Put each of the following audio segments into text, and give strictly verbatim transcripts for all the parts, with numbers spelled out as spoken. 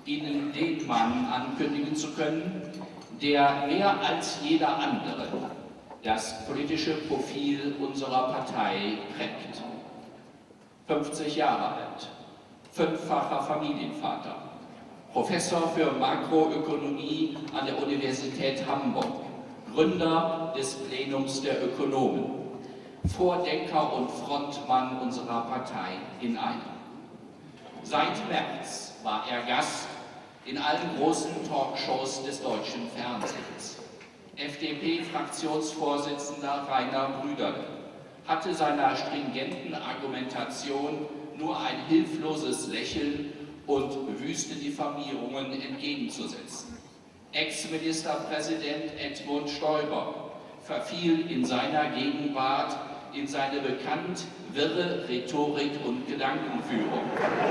Ihnen den Mann ankündigen zu können, der mehr als jeder andere das politische Profil unserer Partei prägt. fünfzig Jahre alt, fünffacher Familienvater, Professor für Makroökonomie an der Universität Hamburg, Gründer des Plenums der Ökonomen, Vordenker und Frontmann unserer Partei in einem. Seit März war er Gast in allen großen Talkshows des deutschen Fernsehens. F D P-Fraktionsvorsitzender Rainer Brüderle hatte seiner stringenten Argumentation nur ein hilfloses Lächeln und wüste Diffamierungen entgegenzusetzen. Ex-Ministerpräsident Edmund Stoiber verfiel in seiner Gegenwart in seine bekannt wirre Rhetorik und Gedankenführung.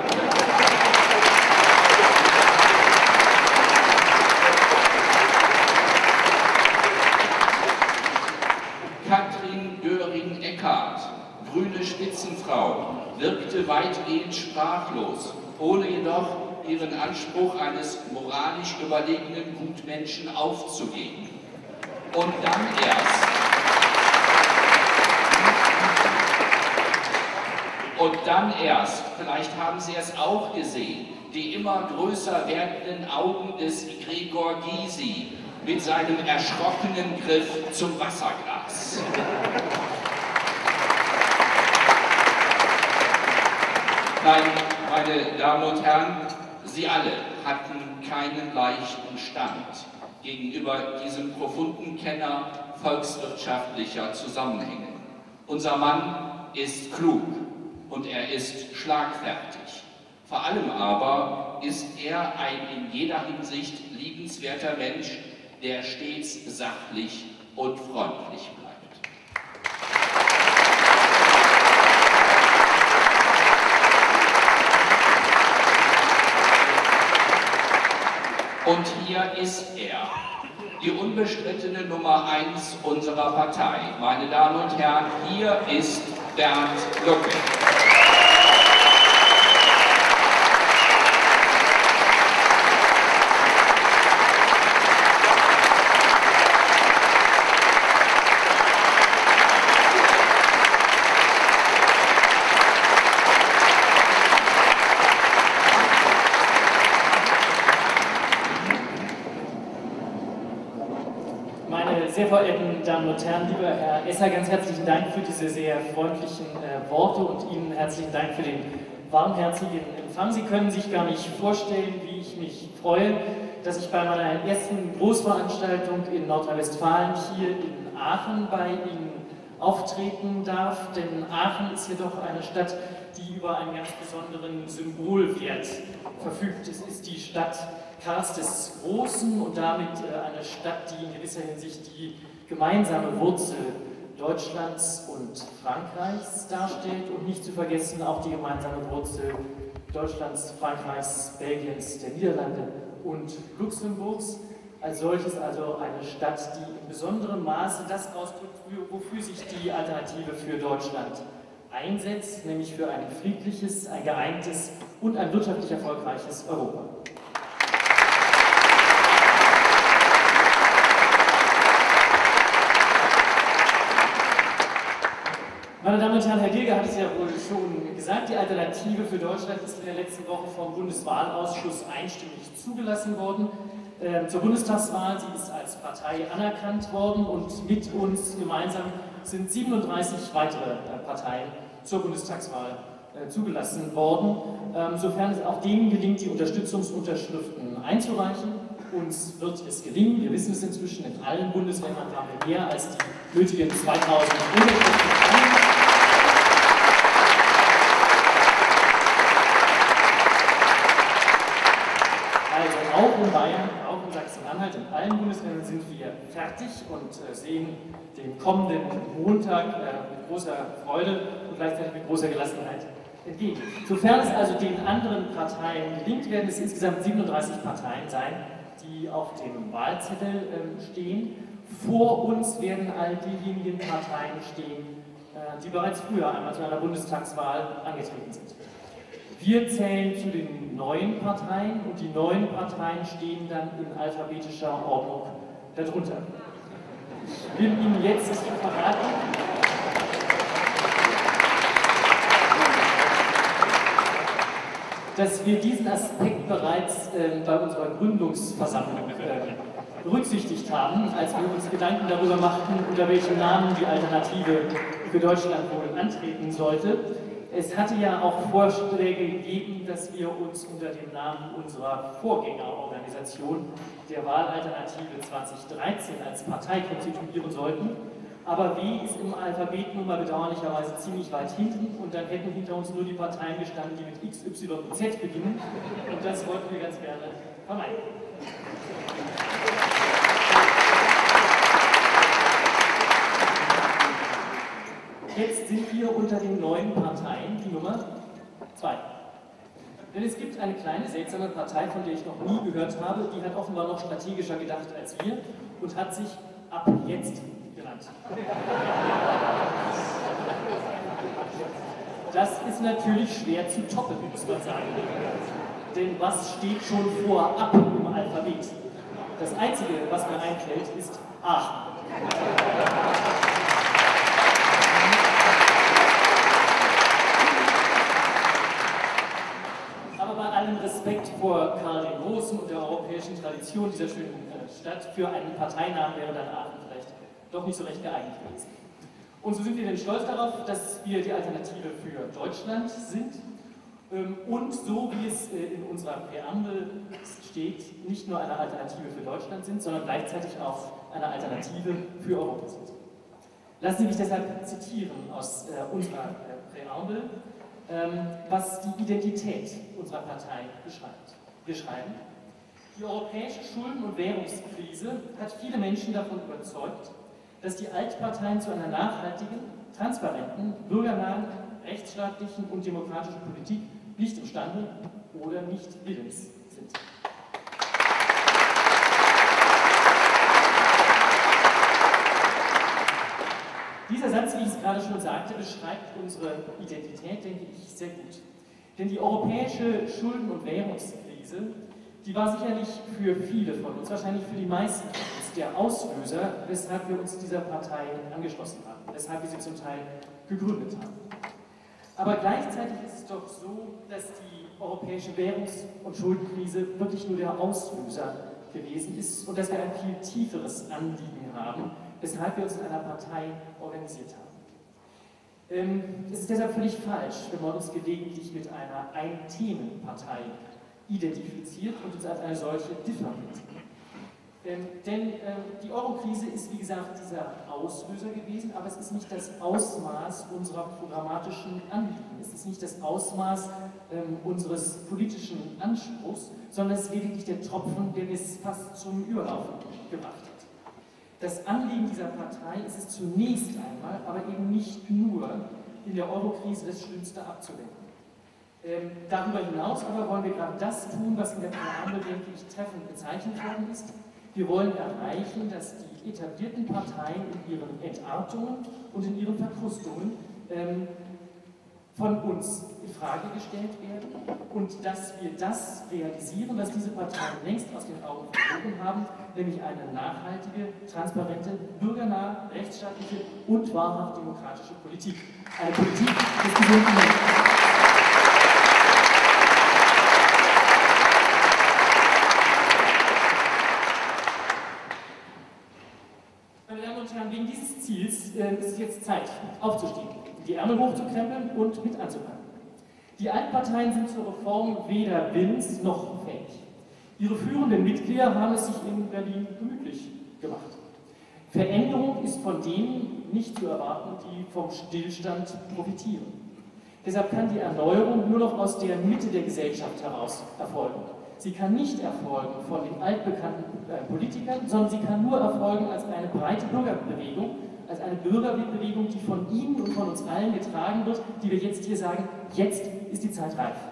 Katrin Göring-Eckardt, grüne Spitzenfrau, wirkte weitgehend sprachlos, ohne jedoch ihren Anspruch eines moralisch überlegenen Gutmenschen aufzugeben. Und dann erst, und dann erst, vielleicht haben Sie es auch gesehen, die immer größer werdenden Augen des Gregor Gysi mit seinem erschrockenen Griff zum Wasserglas. Nein, meine Damen und Herren, Sie alle hatten keinen leichten Stand gegenüber diesem profunden Kenner volkswirtschaftlicher Zusammenhänge. Unser Mann ist klug und er ist schlagfertig. Vor allem aber ist er ein in jeder Hinsicht liebenswerter Mensch, der stets sachlich und freundlich bleibt. Und hier ist er, die unbestrittene Nummer eins unserer Partei. Meine Damen und Herren, hier ist Bernd Lucke. Sehr verehrten Damen und Herren, lieber Herr Esser, ganz herzlichen Dank für diese sehr freundlichen äh, Worte und Ihnen herzlichen Dank für den warmherzigen Empfang. Sie können sich gar nicht vorstellen, wie ich mich freue, dass ich bei meiner ersten Großveranstaltung in Nordrhein-Westfalen hier in Aachen bei Ihnen auftreten darf, denn Aachen ist jedoch eine Stadt, die über einen ganz besonderen Symbolwert verfügt. Es ist die Stadt Karls des Großen und damit eine Stadt, die in gewisser Hinsicht die gemeinsame Wurzel Deutschlands und Frankreichs darstellt und nicht zu vergessen auch die gemeinsame Wurzel Deutschlands, Frankreichs, Belgiens, der Niederlande und Luxemburgs. Als solches also eine Stadt, die in besonderem Maße das ausdrückt, wofür sich die Alternative für Deutschland einsetzt, nämlich für ein friedliches, ein geeintes und ein wirtschaftlich erfolgreiches Europa. Meine Damen und Herren, Herr Gilger hat es ja wohl schon gesagt, die Alternative für Deutschland ist in der letzten Woche vom Bundeswahlausschuss einstimmig zugelassen worden. Äh, zur Bundestagswahl, sie ist als Partei anerkannt worden und mit uns gemeinsam sind siebenunddreißig weitere äh, Parteien zur Bundestagswahl äh, zugelassen worden, ähm, sofern es auch denen gelingt, die Unterstützungsunterschriften einzureichen. Uns wird es gelingen, wir wissen es inzwischen, in allen Bundesländern haben wir mehr als die nötigen zweitausend Unterschriften. Auch in Bayern, auch in Sachsen-Anhalt, in allen Bundesländern sind wir fertig und äh, sehen dem kommenden Montag äh, mit großer Freude und gleichzeitig mit großer Gelassenheit entgegen. Sofern es also den anderen Parteien gelingt, werden es insgesamt siebenunddreißig Parteien sein, die auf dem Wahlzettel äh, stehen. Vor uns werden all diejenigen Parteien stehen, äh, die bereits früher einmal zu einer Bundestagswahl angetreten sind. Wir zählen zu den neuen Parteien und die neuen Parteien stehen dann in alphabetischer Ordnung darunter. Ich will Ihnen jetzt verraten, dass wir diesen Aspekt bereits äh, bei unserer Gründungsversammlung äh, berücksichtigt haben, als wir uns Gedanken darüber machten, unter welchem Namen die Alternative für Deutschland wohl antreten sollte. Es hatte ja auch Vorschläge gegeben, dass wir uns unter dem Namen unserer Vorgängerorganisation, der Wahlalternative zweitausenddreizehn, als Partei konstituieren sollten. Aber W ist im Alphabet nun mal bedauerlicherweise ziemlich weit hinten und dann hätten hinter uns nur die Parteien gestanden, die mit X, Y und Z beginnen. Und das wollten wir ganz gerne vermeiden. Jetzt sind wir unter den neuen Parteien die Nummer zwei. Denn es gibt eine kleine, seltsame Partei, von der ich noch nie gehört habe, die hat offenbar noch strategischer gedacht als wir und hat sich Ab Jetzt genannt. Das ist natürlich schwer zu toppen, muss man sagen. Denn was steht schon vor Ab im Alphabet? Das Einzige, was mir einfällt, ist A. Aber bei allem Respekt vor Karl dem Großen und der europäischen Tradition dieser schönen Stadt, für einen Parteinamen wäre dann Aachen vielleicht doch nicht so recht geeignet gewesen. Und so sind wir denn stolz darauf, dass wir die Alternative für Deutschland sind und so wie es in unserer Präambel steht, nicht nur eine Alternative für Deutschland sind, sondern gleichzeitig auch eine Alternative für Europa sind. Lassen Sie mich deshalb zitieren aus unserer Präambel, was die Identität unserer Partei beschreibt. Wir schreiben: Die europäische Schulden- und Währungskrise hat viele Menschen davon überzeugt, dass die Altparteien zu einer nachhaltigen, transparenten, bürgernahen, rechtsstaatlichen und demokratischen Politik nicht imstande oder nicht willens sind. Dieser Satz, wie ich es gerade schon sagte, beschreibt unsere Identität, denke ich, sehr gut. Denn die europäische Schulden- und Währungskrise, die war sicherlich für viele von uns, wahrscheinlich für die meisten von uns, der Auslöser, weshalb wir uns dieser Partei angeschlossen haben, weshalb wir sie zum Teil gegründet haben. Aber gleichzeitig ist es doch so, dass die europäische Währungs- und Schuldenkrise wirklich nur der Auslöser gewesen ist und dass wir ein viel tieferes Anliegen haben, weshalb wir uns in einer Partei organisiert haben. Ähm, es ist deshalb völlig falsch, wenn man uns gelegentlich mit einer Ein-Themen-Partei identifiziert und uns als eine solche diffamiert. Ähm, denn äh, die Eurokrise ist, wie gesagt, dieser Auslöser gewesen, aber es ist nicht das Ausmaß unserer programmatischen Anliegen, es ist nicht das Ausmaß ähm, unseres politischen Anspruchs, sondern es ist lediglich der Tropfen, der es fast zum Überlaufen gebracht hat. Das Anliegen dieser Partei ist es zunächst einmal, aber eben nicht nur, in der Eurokrise das Schlimmste abzuwenden. Ähm, darüber hinaus aber wollen wir gerade das tun, was in der Präambel, denke ich, treffend bezeichnet worden ist. Wir wollen erreichen, dass die etablierten Parteien in ihren Entartungen und in ihren Verkrustungen ähm, von uns in Frage gestellt werden und dass wir das realisieren, was diese Parteien längst aus den Augen verloren haben, nämlich eine nachhaltige, transparente, bürgernahe, rechtsstaatliche und wahrhaft demokratische Politik. Eine Politik des gesunden Menschen. Meine Damen und Herren, wegen dieses Ziels äh, ist es jetzt Zeit, aufzustehen, die Ärmel hochzukrempeln und mit anzupacken. Die Altparteien sind zur Reform weder willens noch fähig. Ihre führenden Mitglieder haben es sich in Berlin gemütlich gemacht. Veränderung ist von denen nicht zu erwarten, die vom Stillstand profitieren. Deshalb kann die Erneuerung nur noch aus der Mitte der Gesellschaft heraus erfolgen. Sie kann nicht erfolgen von den altbekannten Politikern, sondern sie kann nur erfolgen als eine breite Bürgerbewegung, als eine Bürgerbewegung, die von Ihnen und von uns allen getragen wird, die wir jetzt hier sagen, jetzt ist die Zeit reif.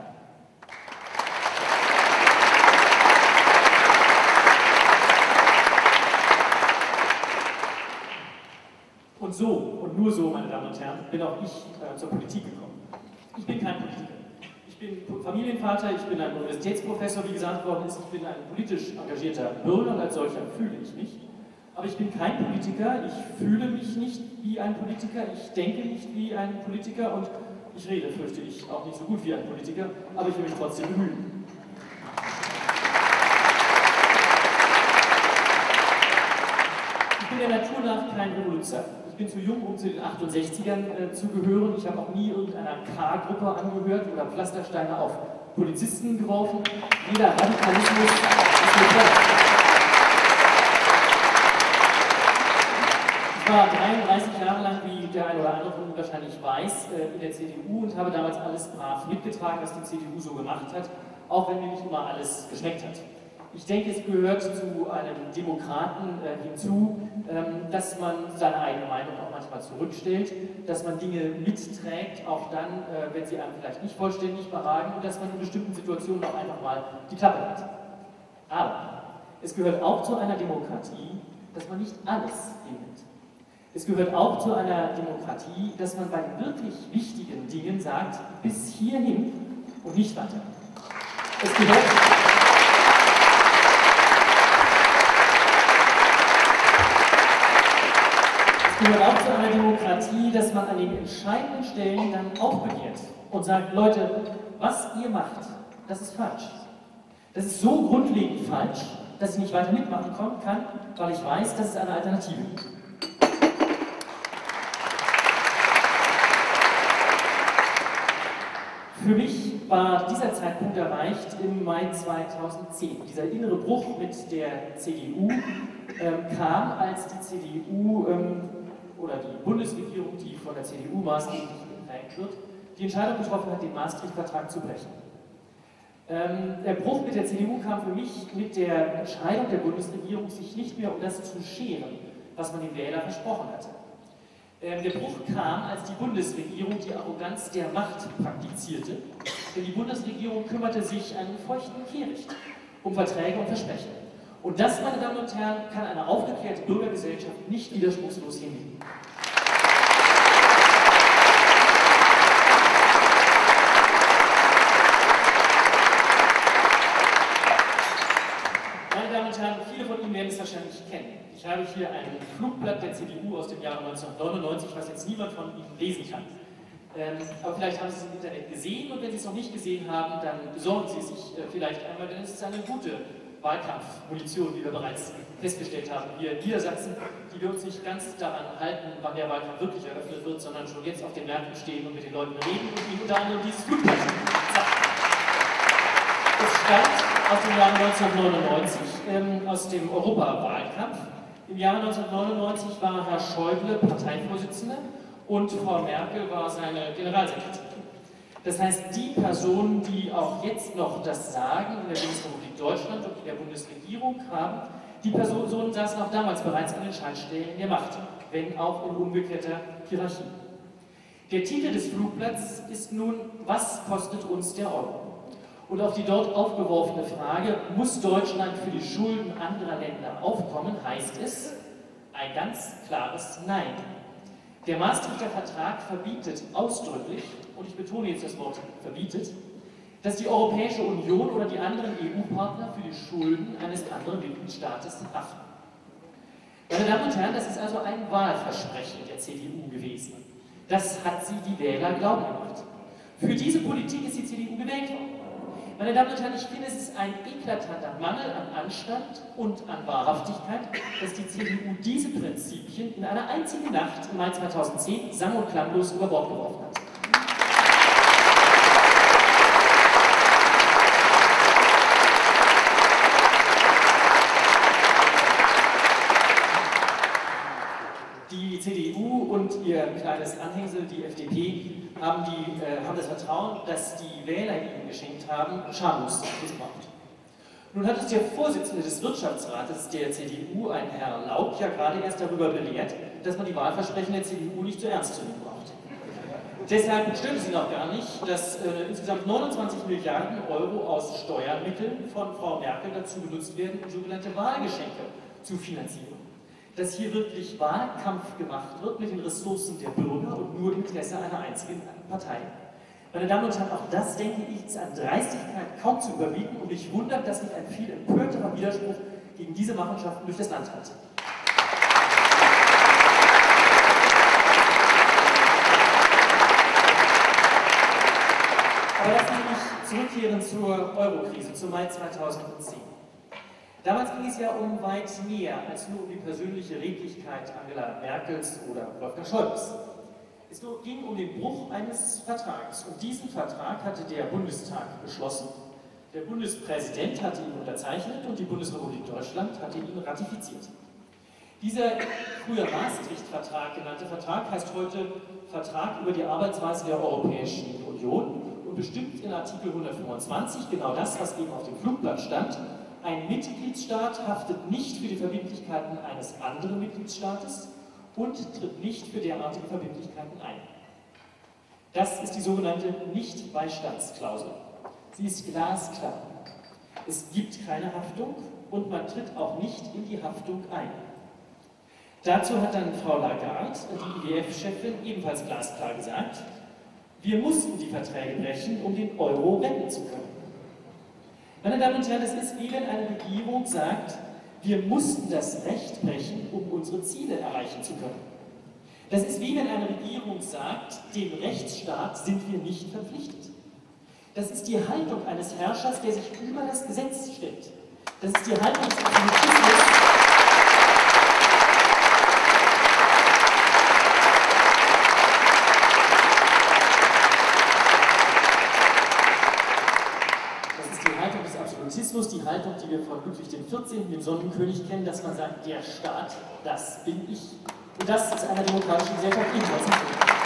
Und so, und nur so, meine Damen und Herren, bin auch ich äh, zur Politik gekommen. Ich bin kein Politiker. Ich Ich bin Familienvater, ich bin ein Universitätsprofessor, wie gesagt worden ist, ich bin ein politisch engagierter Bürger und als solcher fühle ich mich. Aber ich bin kein Politiker, ich fühle mich nicht wie ein Politiker, ich denke nicht wie ein Politiker und ich rede, fürchte ich, auch nicht so gut wie ein Politiker, aber ich will mich trotzdem bemühen. Ich bin der Natur nach kein Revoluzer. Ich bin zu jung, um zu den achtundsechzigern äh, zu gehören. Ich habe auch nie irgendeiner K-Gruppe angehört oder Pflastersteine auf Polizisten geworfen. Jeder Radikalismus ist mir klar. Ich war dreiunddreißig Jahre lang, wie der eine oder andere von Ihnen wahrscheinlich weiß, äh, in der C D U und habe damals alles brav mitgetragen, was die C D U so gemacht hat, auch wenn mir nicht immer alles geschmeckt hat. Ich denke, es gehört zu einem Demokraten äh, hinzu, ähm, dass man seine eigene Meinung auch manchmal zurückstellt, dass man Dinge mitträgt, auch dann, äh, wenn sie einem vielleicht nicht vollständig beragen und dass man in bestimmten Situationen auch einfach mal die Klappe hat. Aber es gehört auch zu einer Demokratie, dass man nicht alles hinnimmt. Es gehört auch zu einer Demokratie, dass man bei den wirklich wichtigen Dingen sagt, bis hierhin und nicht weiter. Es gehört... Es gehört auch zu einer Demokratie, dass man an den entscheidenden Stellen dann aufbegehrt und sagt, Leute, was ihr macht, das ist falsch. Das ist so grundlegend falsch, dass ich nicht weiter mitmachen kann, weil ich weiß, dass es eine Alternative gibt. Für mich war dieser Zeitpunkt erreicht im Mai zweitausendzehn. Dieser innere Bruch mit der C D U ähm, kam, als die C D U ähm, oder die Bundesregierung, die von der C D U maßgeblich geprägt wird, die Entscheidung getroffen hat, den Maastricht-Vertrag zu brechen. Ähm, der Bruch mit der C D U kam für mich mit der Entscheidung der Bundesregierung, sich nicht mehr um das zu scheren, was man den Wählern versprochen hatte. Ähm, der Bruch kam, als die Bundesregierung die Arroganz der Macht praktizierte, denn die Bundesregierung kümmerte sich einen feuchten Kehricht um Verträge und Versprechen. Und das, meine Damen und Herren, kann eine aufgeklärte Bürgergesellschaft nicht widerspruchslos hinnehmen. Meine Damen und Herren, viele von Ihnen werden es wahrscheinlich kennen. Ich habe hier ein Flugblatt der C D U aus dem Jahre neunzehnhundertneunundneunzig, was jetzt niemand von Ihnen lesen kann. Ähm, aber vielleicht haben Sie es im Internet gesehen und wenn Sie es noch nicht gesehen haben, dann besorgen Sie es sich äh, vielleicht einmal, denn es ist eine gute Wahlkampfmunition, wie wir bereits festgestellt haben, hier in Niedersachsen, die wir uns nicht ganz daran halten, wann der Wahlkampf wirklich eröffnet wird, sondern schon jetzt auf den Märkten stehen und mit den Leuten reden und ihnen unter anderem dieses Flugblatt sagen. Es stammt aus dem Jahr neunzehnhundertneunundneunzig, ähm, aus dem Europawahlkampf. Im Jahre neunzehnhundertneunundneunzig war Herr Schäuble Parteivorsitzender und Frau Merkel war seine Generalsekretärin. Das heißt, die Personen, die auch jetzt noch das Sagen in der Bundesrepublik Deutschland und in der Bundesregierung haben, die Personen saßen auch damals bereits an den Schaltstellen der Macht, wenn auch in umgekehrter Hierarchie. Der Titel des Flugblatts ist nun, was kostet uns der Euro? Und auf die dort aufgeworfene Frage, muss Deutschland für die Schulden anderer Länder aufkommen, heißt es ein ganz klares Nein. Der Maastrichter Vertrag verbietet ausdrücklich, und ich betone jetzt das Wort verbietet, dass die Europäische Union oder die anderen E U-Partner für die Schulden eines anderen Mitgliedstaates haften. Meine Damen und Herren, das ist also ein Wahlversprechen der C D U gewesen. Das hat sie die Wähler glauben gemacht. Für diese Politik ist die C D U gewählt worden. Meine Damen und Herren, ich finde, es ist ein eklatanter Mangel an Anstand und an Wahrhaftigkeit, dass die C D U diese Prinzipien in einer einzigen Nacht im Mai zweitausendzehn sang- und klanglos über Bord geworfen hat. Die C D U und ihr kleines Anhängsel, die F D P, haben, die, äh, haben das Vertrauen, das die Wähler ihnen geschenkt haben, schamlos missbraucht. Nun hat uns der Vorsitzende des Wirtschaftsrates der C D U, ein Herr Laub, ja gerade erst darüber belehrt, dass man die Wahlversprechen der C D U nicht so ernst zu nehmen braucht. Deshalb stimmt es Ihnen auch gar nicht, dass äh, insgesamt neunundzwanzig Milliarden Euro aus Steuermitteln von Frau Merkel dazu genutzt werden, um sogenannte Wahlgeschenke zu finanzieren. Dass hier wirklich Wahlkampf gemacht wird mit den Ressourcen der Bürger und nur im Interesse einer einzigen Partei. Meine Damen und Herren, auch das, denke ich, ist an Dreistigkeit kaum zu überbieten und mich wundert, dass nicht ein viel empörterer Widerspruch gegen diese Machenschaften durch das Land hat. Aber lassen Sie mich zurückkehren zur Euro-Krise, zum Mai zweitausendzehn. Damals ging es ja um weit mehr als nur um die persönliche Redlichkeit Angela Merkels oder Wolfgang Schäubles. Es ging um den Bruch eines Vertrags und diesen Vertrag hatte der Bundestag beschlossen, der Bundespräsident hatte ihn unterzeichnet und die Bundesrepublik Deutschland hatte ihn ratifiziert. Dieser früher Maastricht-Vertrag genannte Vertrag heißt heute Vertrag über die Arbeitsweise der Europäischen Union und bestimmt in Artikel hundertfünfundzwanzig genau das, was eben auf dem Flugblatt stand. Ein Mitgliedstaat haftet nicht für die Verbindlichkeiten eines anderen Mitgliedstaates und tritt nicht für derartige Verbindlichkeiten ein. Das ist die sogenannte Nichtbeistandsklausel. Sie ist glasklar. Es gibt keine Haftung und man tritt auch nicht in die Haftung ein. Dazu hat dann Frau Lagarde, die I W F-Chefin, ebenfalls glasklar gesagt, wir mussten die Verträge brechen, um den Euro retten zu können. Meine Damen und Herren, das ist wie wenn eine Regierung sagt, wir mussten das Recht brechen, um unsere Ziele erreichen zu können. Das ist wie wenn eine Regierung sagt, dem Rechtsstaat sind wir nicht verpflichtet. Das ist die Haltung eines Herrschers, der sich über das Gesetz stellt. Das ist die Haltung des Absolutismus. Die Haltung, die wir von Ludwig der vierzehnten, dem Sonnenkönig, kennen, dass man sagt, der Staat, das bin ich. Und das ist einer demokratischen Gesellschaft ebenfalls nicht.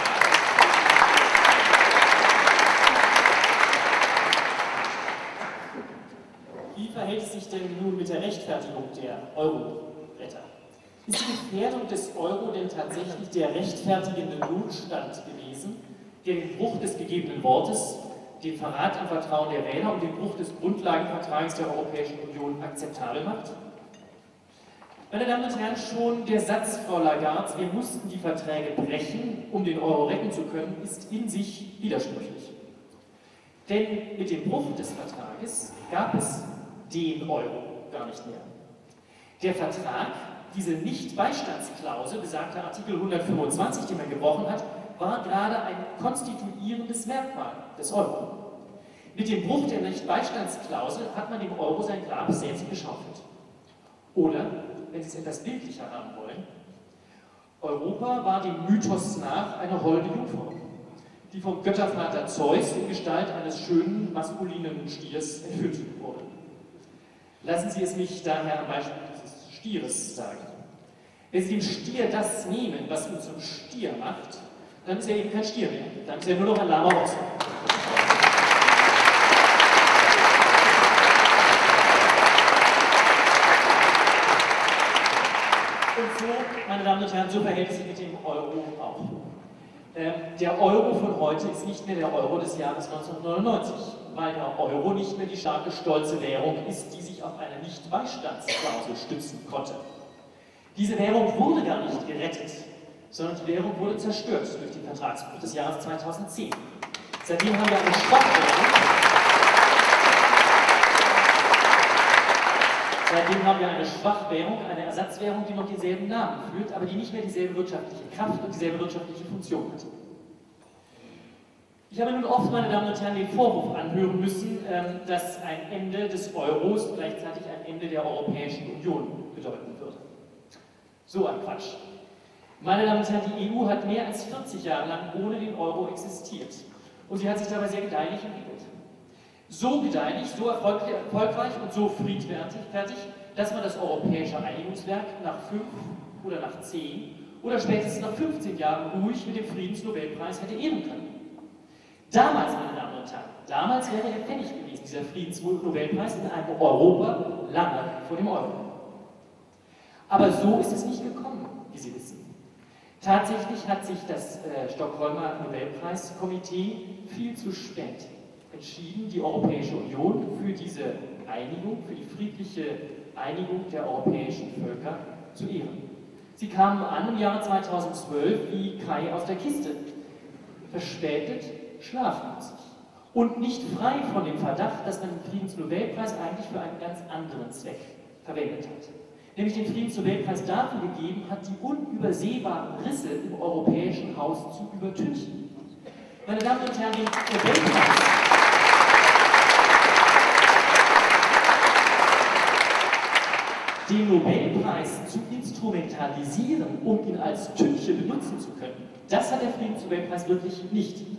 Wie verhält es sich denn nun mit der Rechtfertigung der Euro-Retter? Ist die Gefährdung des Euro denn tatsächlich der rechtfertigende Notstand gewesen, der den Bruch des gegebenen Wortes, den Verrat am Vertrauen der Wähler und den Bruch des Grundlagenvertrags der Europäischen Union akzeptabel macht? Meine Damen und Herren, schon der Satz, Frau Lagarde, wir mussten die Verträge brechen, um den Euro retten zu können, ist in sich widersprüchlich. Denn mit dem Bruch des Vertrages gab es den Euro gar nicht mehr. Der Vertrag, diese Nichtbeistandsklausel, besagter Artikel hundertfünfundzwanzig, den man gebrochen hat, war gerade ein konstituierendes Merkmal des Euro. Mit dem Bruch der Nichtbeistandsklausel hat man dem Euro sein Grab selbst geschaufelt. Oder, wenn Sie es etwas bildlicher haben wollen, Europa war dem Mythos nach eine holde Jungfrau, die vom Göttervater Zeus in Gestalt eines schönen, maskulinen Stiers entführt wurde. Lassen Sie es mich daher am Beispiel dieses Stieres sagen. Wenn Sie dem Stier das nehmen, was ihn zum Stier macht, dann ist er eben kein Stier mehr, dann ist er nur noch ein lahmer Ochse. Und so, meine Damen und Herren, so verhält es sich mit dem Euro auch. Ähm, der Euro von heute ist nicht mehr der Euro des Jahres neunzehnhundertneunundneunzig, weil der Euro nicht mehr die starke, stolze Währung ist, die sich auf eine Nichtbeistandsklausel stützen konnte. Diese Währung wurde gar nicht gerettet, sondern die Währung wurde zerstört durch den Vertragsbruch des Jahres zweitausendzehn. Seitdem haben wir eine Schwachwährung. Seitdem haben wir eine Schwachwährung, eine Ersatzwährung, die noch denselben Namen führt, aber die nicht mehr dieselbe wirtschaftliche Kraft und dieselbe wirtschaftliche Funktion hat. Ich habe nun oft, meine Damen und Herren, den Vorwurf anhören müssen, dass ein Ende des Euros gleichzeitig ein Ende der Europäischen Union bedeuten würde. So ein Quatsch. Meine Damen und Herren, die E U hat mehr als vierzig Jahre lang ohne den Euro existiert. Und sie hat sich dabei sehr gedeihlich entwickelt. So gedeihlich, so erfolgreich und so friedfertig, dass man das europäische Einigungswerk nach fünf oder nach zehn oder spätestens nach fünfzehn Jahren ruhig mit dem Friedensnobelpreis hätte ehren können. Damals, meine Damen und Herren, damals wäre er fällig gewesen, dieser Friedensnobelpreis in einem Europa lange vor dem Euro. Aber so ist es nicht gekommen, wie Sie wissen. Tatsächlich hat sich das äh, Stockholmer Nobelpreiskomitee viel zu spät entschieden, die Europäische Union für diese Einigung, für die friedliche Einigung der europäischen Völker zu ehren. Sie kamen an im Jahre zweitausendzwölf wie Kai aus der Kiste, verspätet schlafmützig und nicht frei von dem Verdacht, dass man den Friedensnobelpreis eigentlich für einen ganz anderen Zweck verwendet hat. Nämlich den Friedensnobelpreis dafür gegeben hat, die unübersehbaren Risse im europäischen Haus zu übertünchen. Meine Damen und Herren, den Nobelpreis den Nobelpreis zu instrumentalisieren, um ihn als Tünche benutzen zu können, das hat der Friedensnobelpreis wirklich nicht verdient.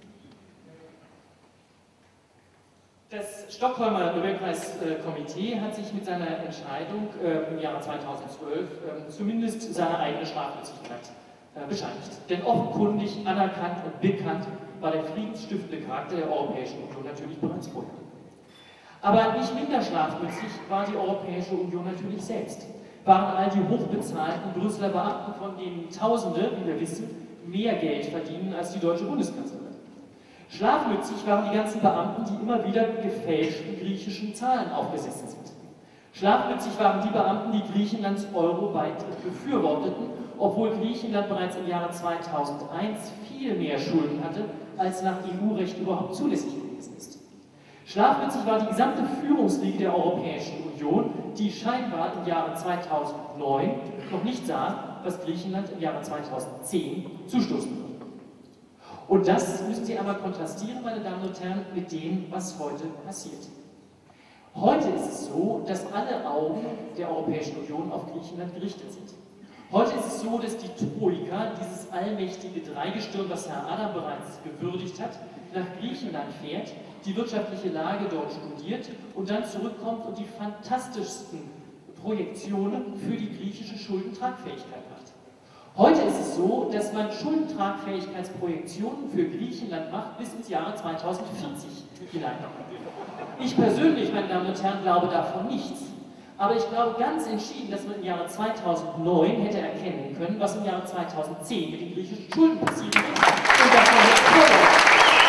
Das Stockholmer Nobelpreiskomitee hat sich mit seiner Entscheidung äh, im Jahre zweitausendzwölf äh, zumindest seine eigene Schlaflosigkeit äh, bescheinigt. Denn offenkundig anerkannt und bekannt war der friedensstiftende Charakter der Europäischen Union natürlich bereits vorher. Aber nicht minder schlafmützig war die Europäische Union natürlich selbst. Waren all die hochbezahlten Brüsseler Beamten, von denen Tausende, wie wir wissen, mehr Geld verdienen als die deutsche Bundeskanzlerin. Schlafmützig waren die ganzen Beamten, die immer wieder gefälschten griechischen Zahlen aufgesessen sind. Schlafmützig waren die Beamten, die Griechenlands Euro-Beitritt befürworteten, obwohl Griechenland bereits im Jahre zweitausendeins viel mehr Schulden hatte, als nach E U-Recht überhaupt zulässig gewesen ist. Schlafmützig war die gesamte Führungsriege der Europäischen Union, die scheinbar im Jahre zweitausendneun noch nicht sah, was Griechenland im Jahre zweitausendzehn zustoßen würde. Und das müssen Sie einmal kontrastieren, meine Damen und Herren, mit dem, was heute passiert. Heute ist es so, dass alle Augen der Europäischen Union auf Griechenland gerichtet sind. Heute ist es so, dass die Troika, dieses allmächtige Dreigestirn, was Herr Adam bereits gewürdigt hat, nach Griechenland fährt, die wirtschaftliche Lage dort studiert und dann zurückkommt und die fantastischsten Projektionen für die griechische Schuldentragfähigkeit macht. Heute ist es so, dass man Schuldentragfähigkeitsprojektionen für Griechenland macht bis ins Jahre zweitausendvierzig hinein. Ich persönlich, meine Damen und Herren, glaube davon nichts. Aber ich glaube ganz entschieden, dass man im Jahre zweitausendneun hätte erkennen können, was im Jahre zweitausendzehn mit den griechischen Schulden passiert ist. Und dass man jetzt vorher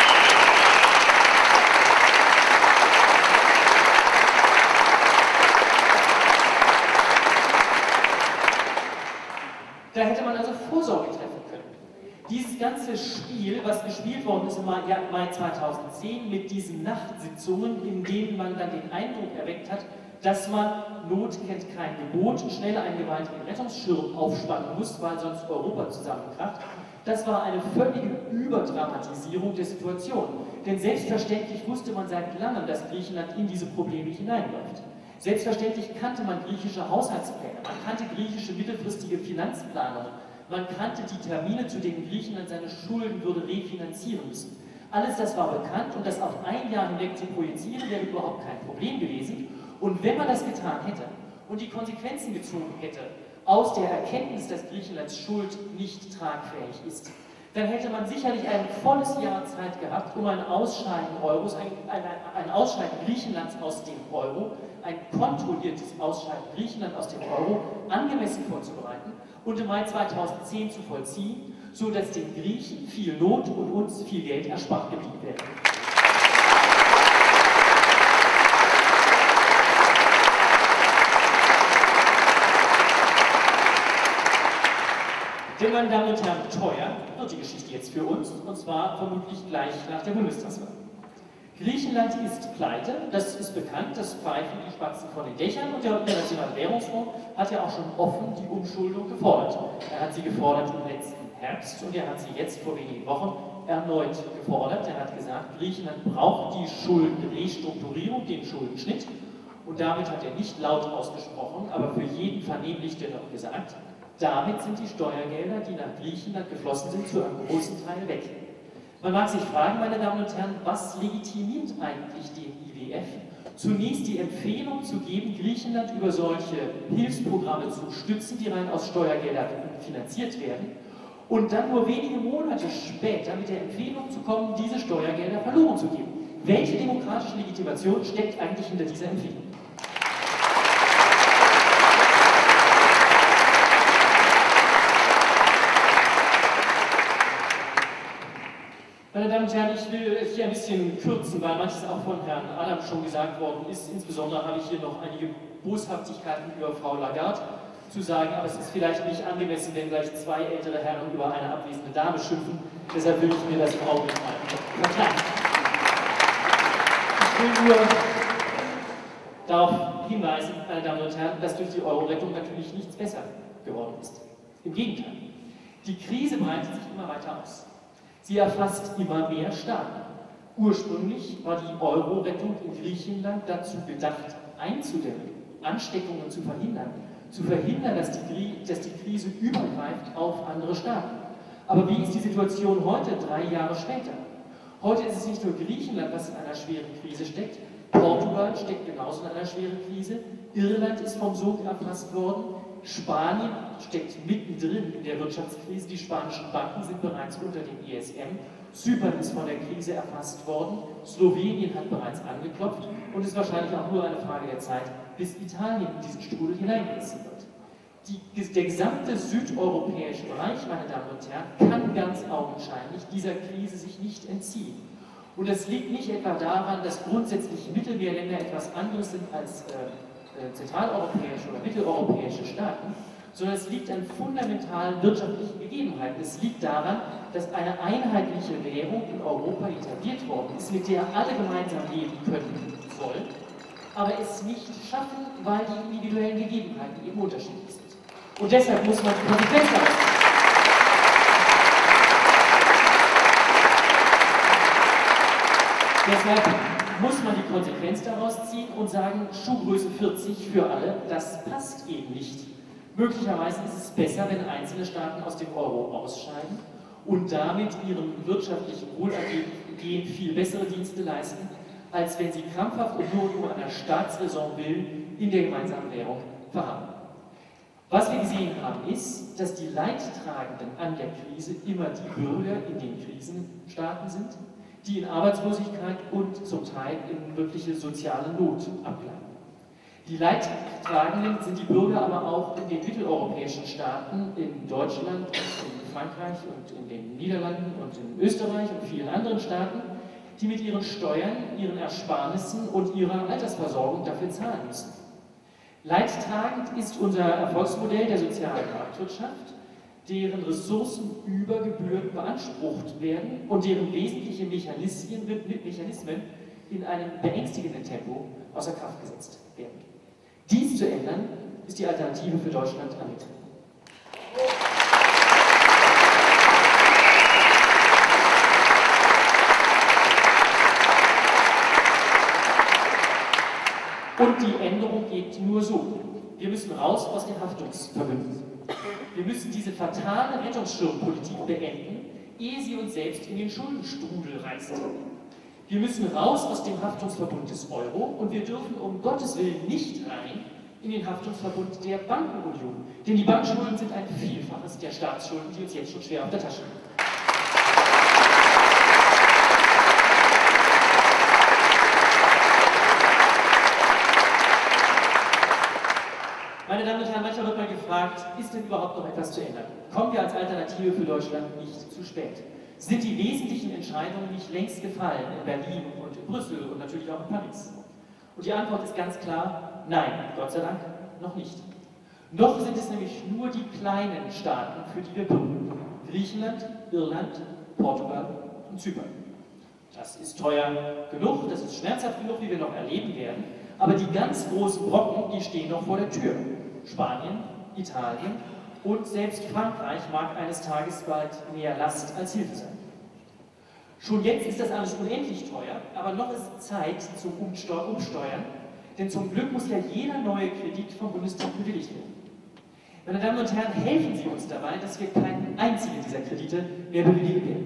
Da hätte man also Vorsorge treffen können. Dieses ganze Spiel, was gespielt worden ist im Mai zweitausendzehn mit diesen Nachtsitzungen, in denen man dann den Eindruck erweckt hat, dass man, Not kennt kein Gebot, schnell einen gewaltigen Rettungsschirm aufspannen muss, weil sonst Europa zusammenkracht, das war eine völlige Überdramatisierung der Situation. Denn selbstverständlich wusste man seit langem, dass Griechenland in diese Probleme hineinläuft. Selbstverständlich kannte man griechische Haushaltspläne, man kannte griechische mittelfristige Finanzplanungen, man kannte die Termine, zu denen Griechenland seine Schulden würde refinanzieren müssen. Alles das war bekannt und das auf ein Jahr hinweg zu projizieren, wäre überhaupt kein Problem gewesen. Und wenn man das getan hätte und die Konsequenzen gezogen hätte aus der Erkenntnis, dass Griechenlands Schuld nicht tragfähig ist, dann hätte man sicherlich ein volles Jahr Zeit gehabt, um ein Ausscheiden Euros, ein, ein, ein Ausscheiden Griechenlands aus dem Euro, ein kontrolliertes Ausscheiden Griechenland aus dem Euro angemessen vorzubereiten und im Mai zweitausendzehn zu vollziehen, sodass den Griechen viel Not und uns viel Geld erspart geblieben wäre. Denn, meine Damen und Herren, teuer wird die Geschichte jetzt für uns, und zwar vermutlich gleich nach der Bundestagswahl. Griechenland ist pleite, das ist bekannt, das pfeifen die Spatzen von den Dächern, und der Internationale Währungsfonds hat ja auch schon offen die Umschuldung gefordert. Er hat sie gefordert im letzten Herbst und er hat sie jetzt vor wenigen Wochen erneut gefordert. Er hat gesagt, Griechenland braucht die Schuldenrestrukturierung, den Schuldenschnitt, und damit hat er nicht laut ausgesprochen, aber für jeden vernehmlich dennoch gesagt, damit sind die Steuergelder, die nach Griechenland geflossen sind, zu einem großen Teil weg. Man mag sich fragen, meine Damen und Herren, was legitimiert eigentlich den I W F? Zunächst die Empfehlung zu geben, Griechenland über solche Hilfsprogramme zu stützen, die rein aus Steuergeldern finanziert werden, und dann nur wenige Monate später mit der Empfehlung zu kommen, diese Steuergelder verloren zu geben. Welche demokratische Legitimation steckt eigentlich hinter dieser Empfehlung? Meine Damen und Herren, ich will hier ein bisschen kürzen, weil manches auch von Herrn Adam schon gesagt worden ist. Insbesondere habe ich hier noch einige Boshaftigkeiten über Frau Lagarde zu sagen, aber es ist vielleicht nicht angemessen, wenn gleich zwei ältere Herren über eine abwesende Dame schimpfen. Deshalb will ich mir das Auge mal verkleiden. Ich will nur darauf hinweisen, meine Damen und Herren, dass durch die Euro-Rettung natürlich nichts besser geworden ist. Im Gegenteil. Die Krise breitet sich immer weiter aus. Sie erfasst immer mehr Staaten. Ursprünglich war die Euro-Rettung in Griechenland dazu gedacht, einzudämmen, Ansteckungen zu verhindern, zu verhindern, dass die, dass die Krise übergreift auf andere Staaten. Aber wie ist die Situation heute, drei Jahre später? Heute ist es nicht nur Griechenland, was in einer schweren Krise steckt, Portugal steckt genauso in einer schweren Krise, Irland ist vom Sog erfasst worden, Spanien steckt mittendrin in der Wirtschaftskrise, die spanischen Banken sind bereits unter dem E S M, Zypern ist von der Krise erfasst worden, Slowenien hat bereits angeklopft und es ist wahrscheinlich auch nur eine Frage der Zeit, bis Italien in diesen Strudel hineingerissen wird. Die, der gesamte südeuropäische Bereich, meine Damen und Herren, kann ganz augenscheinlich dieser Krise sich nicht entziehen. Und das liegt nicht etwa daran, dass grundsätzlich Mittelmeerländer etwas anderes sind als äh, äh, zentraleuropäische oder mitteleuropäische Staaten, sondern es liegt an fundamentalen wirtschaftlichen Gegebenheiten. Es liegt daran, dass eine einheitliche Währung in Europa etabliert worden ist, mit der alle gemeinsam leben können sollen, aber es nicht schaffen, weil die individuellen Gegebenheiten eben unterschiedlich sind. Und deshalb muss man die Konsequenz daraus ziehen. Deshalb muss man die Konsequenz daraus ziehen und sagen, Schuhgröße vierzig für alle, das passt eben nicht. Möglicherweise ist es besser, wenn einzelne Staaten aus dem Euro ausscheiden und damit ihrem wirtschaftlichen Wohlergehen viel bessere Dienste leisten, als wenn sie krampfhaft und nur um einer Staatsräson willen in der gemeinsamen Währung verharren. Was wir gesehen haben, ist, dass die Leidtragenden an der Krise immer die Bürger in den Krisenstaaten sind, die in Arbeitslosigkeit und zum Teil in wirkliche soziale Not abgleiten. Die Leidtragenden sind die Bürger aber auch in den mitteleuropäischen Staaten, in Deutschland, in Frankreich und in den Niederlanden und in Österreich und vielen anderen Staaten, die mit ihren Steuern, ihren Ersparnissen und ihrer Altersversorgung dafür zahlen müssen. Leidtragend ist unser Erfolgsmodell der sozialen Marktwirtschaft, deren Ressourcen über Gebühren beansprucht werden und deren wesentliche Mechanismen, Mechanismen in einem beängstigenden Tempo außer Kraft gesetzt werden. Dies zu ändern, ist die Alternative für Deutschland angetreten. Und die Änderung geht nur so. Wir müssen raus aus den Haftungsverbünden. Wir müssen diese fatale Rettungsschirmpolitik beenden, ehe sie uns selbst in den Schuldenstrudel reißt. Wir müssen raus aus dem Haftungsverbund des Euro und wir dürfen um Gottes Willen nicht rein in den Haftungsverbund der Bankenunion. Denn die Bankschulden sind ein Vielfaches der Staatsschulden, die uns jetzt schon schwer auf der Tasche liegen. Meine Damen und Herren, manchmal wird mal gefragt, ist denn überhaupt noch etwas zu ändern? Kommen wir als Alternative für Deutschland nicht zu spät? Sind die wesentlichen Entscheidungen nicht längst gefallen in Berlin und in Brüssel und natürlich auch in Paris? Und die Antwort ist ganz klar, nein, Gott sei Dank, noch nicht. Noch sind es nämlich nur die kleinen Staaten, für die wir bürgen. Griechenland, Irland, Portugal und Zypern. Das ist teuer genug, das ist schmerzhaft genug, wie wir noch erleben werden, aber die ganz großen Brocken, die stehen noch vor der Tür. Spanien, Italien und selbst Frankreich mag eines Tages bald mehr Last als Hilfe sein. Schon jetzt ist das alles unendlich teuer, aber noch ist Zeit zum Umsteuern, denn zum Glück muss ja jeder neue Kredit vom Bundestag bewilligt werden. Meine Damen und Herren, helfen Sie uns dabei, dass wir keinen einzigen dieser Kredite mehr bewilligen werden.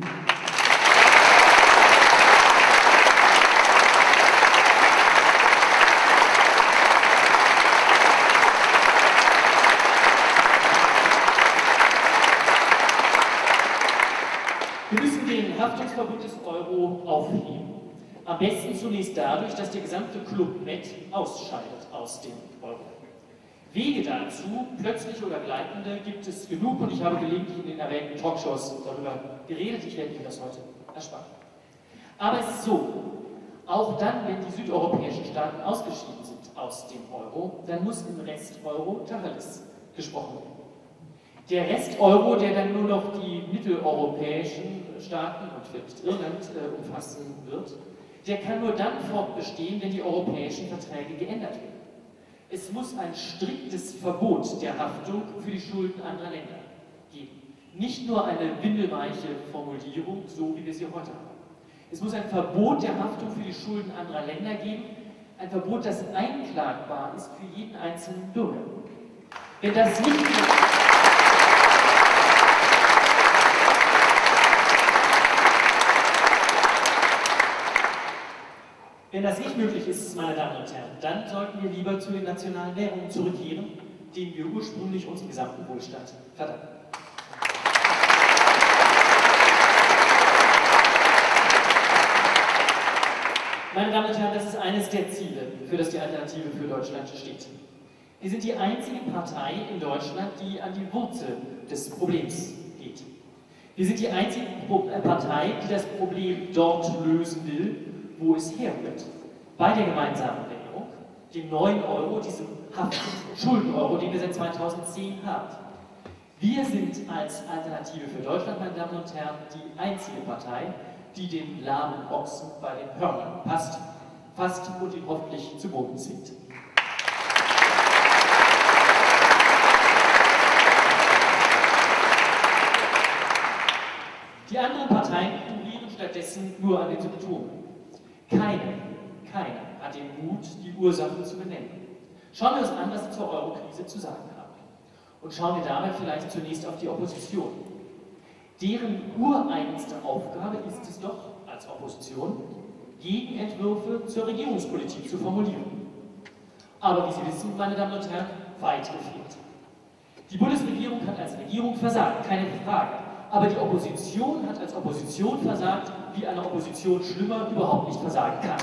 Wir müssen den Haftungsverbund des Euro aufheben. Am besten zunächst dadurch, dass der gesamte Club Med ausscheidet aus dem Euro. Wege dazu, plötzlich oder gleitende, gibt es genug und ich habe gelegentlich in den erwähnten Talkshows darüber geredet. Ich werde Ihnen das heute ersparen. Aber es ist so, auch dann, wenn die südeuropäischen Staaten ausgeschieden sind aus dem Euro, dann muss im Rest Euro Tacheles gesprochen. Der Rest-Euro, der dann nur noch die mitteleuropäischen Staaten und vielleicht Irland äh, umfassen wird, der kann nur dann fortbestehen, wenn die europäischen Verträge geändert werden. Es muss ein striktes Verbot der Haftung für die Schulden anderer Länder geben. Nicht nur eine windelweiche Formulierung, so wie wir sie heute haben. Es muss ein Verbot der Haftung für die Schulden anderer Länder geben, ein Verbot, das einklagbar ist für jeden einzelnen Bürger. Wenn das nicht Wenn das nicht möglich ist, meine Damen und Herren, dann sollten wir lieber zu den nationalen Währungen zurückkehren, denen wir ursprünglich unseren gesamten Wohlstand verdanken. Meine Damen und Herren, das ist eines der Ziele, für das die Alternative für Deutschland steht. Wir sind die einzige Partei in Deutschland, die an die Wurzel des Problems geht. Wir sind die einzige Partei, die das Problem dort lösen will, wo es herrührt. Bei der gemeinsamen Währung, dem neuen Euro, diesem Schulden-Euro, den wir seit zweitausendzehn haben. Wir sind als Alternative für Deutschland, meine Damen und Herren, die einzige Partei, die dem lahmen Ochsen bei den Hörnern passt, fasst und ihn hoffentlich zu Boden zieht. Die anderen Parteien ignorieren stattdessen nur an den Symptomen. Keine, keine hat den Mut, die Ursachen zu benennen. Schauen wir uns an, was sie zur Eurokrise zu sagen haben. Und schauen wir dabei vielleicht zunächst auf die Opposition. Deren ureigenste Aufgabe ist es doch, als Opposition, Gegenentwürfe zur Regierungspolitik zu formulieren. Aber wie Sie wissen, meine Damen und Herren, weit gefehlt. Die Bundesregierung hat als Regierung versagt, keine Frage. Aber die Opposition hat als Opposition versagt, wie eine Opposition schlimmer überhaupt nicht versagen kann.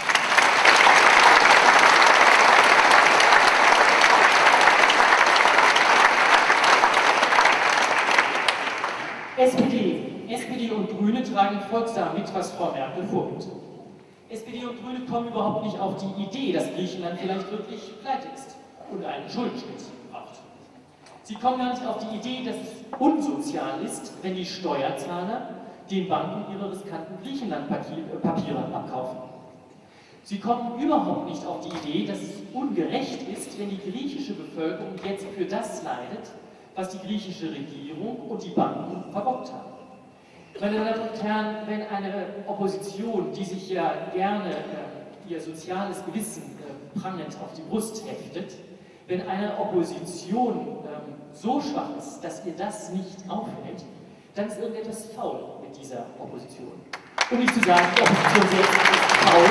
S P D, S P D und Grüne tragen folgsam mit, was Frau Merkel vorgibt. S P D und Grüne kommen überhaupt nicht auf die Idee, dass Griechenland vielleicht wirklich pleite ist und einen Schuldenschnitt braucht. Sie kommen gar nicht auf die Idee, dass es unsozial ist, wenn die Steuerzahler den Banken ihre riskanten Griechenland-Papiere abkaufen. Sie kommen überhaupt nicht auf die Idee, dass es ungerecht ist, wenn die griechische Bevölkerung jetzt für das leidet, was die griechische Regierung und die Banken verbockt haben. Meine Damen und Herren, wenn eine Opposition, die sich ja gerne äh, ihr soziales Gewissen äh, prangend auf die Brust heftet, wenn eine Opposition ähm, so schwach ist, dass ihr das nicht auffällt, dann ist irgendetwas faul mit dieser Opposition. Um nicht zu sagen, die Opposition selbst ist faul.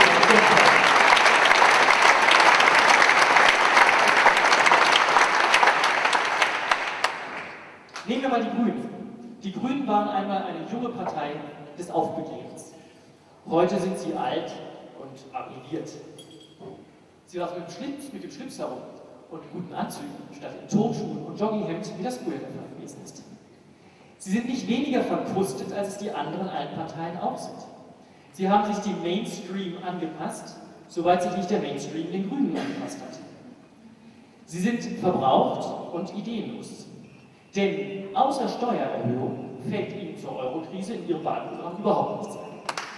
Nehmen wir mal die Grünen. Die Grünen waren einmal eine junge Partei des Aufbegehrens. Heute sind sie alt und arriviert. Sie laufen mit dem Schlips, mit dem Schlips herum und guten Anzügen, statt in Turnschuhen und Jogginghemd, wie das früher der Fall gewesen ist. Sie sind nicht weniger verkrustet, als es die anderen alten Parteien auch sind. Sie haben sich dem Mainstream angepasst, soweit sich nicht der Mainstream den Grünen angepasst hat. Sie sind verbraucht und ideenlos. Denn außer Steuererhöhung fällt Ihnen zur Eurokrise in Ihrem Wahlprogramm überhaupt nichts ein.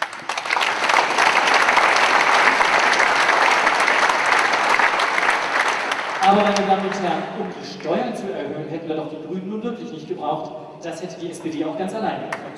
Aber, meine Damen und Herren, um die Steuern zu erhöhen, hätten wir doch die Grünen nun wirklich nicht gebraucht. Das hätte die S P D auch ganz alleine gemacht.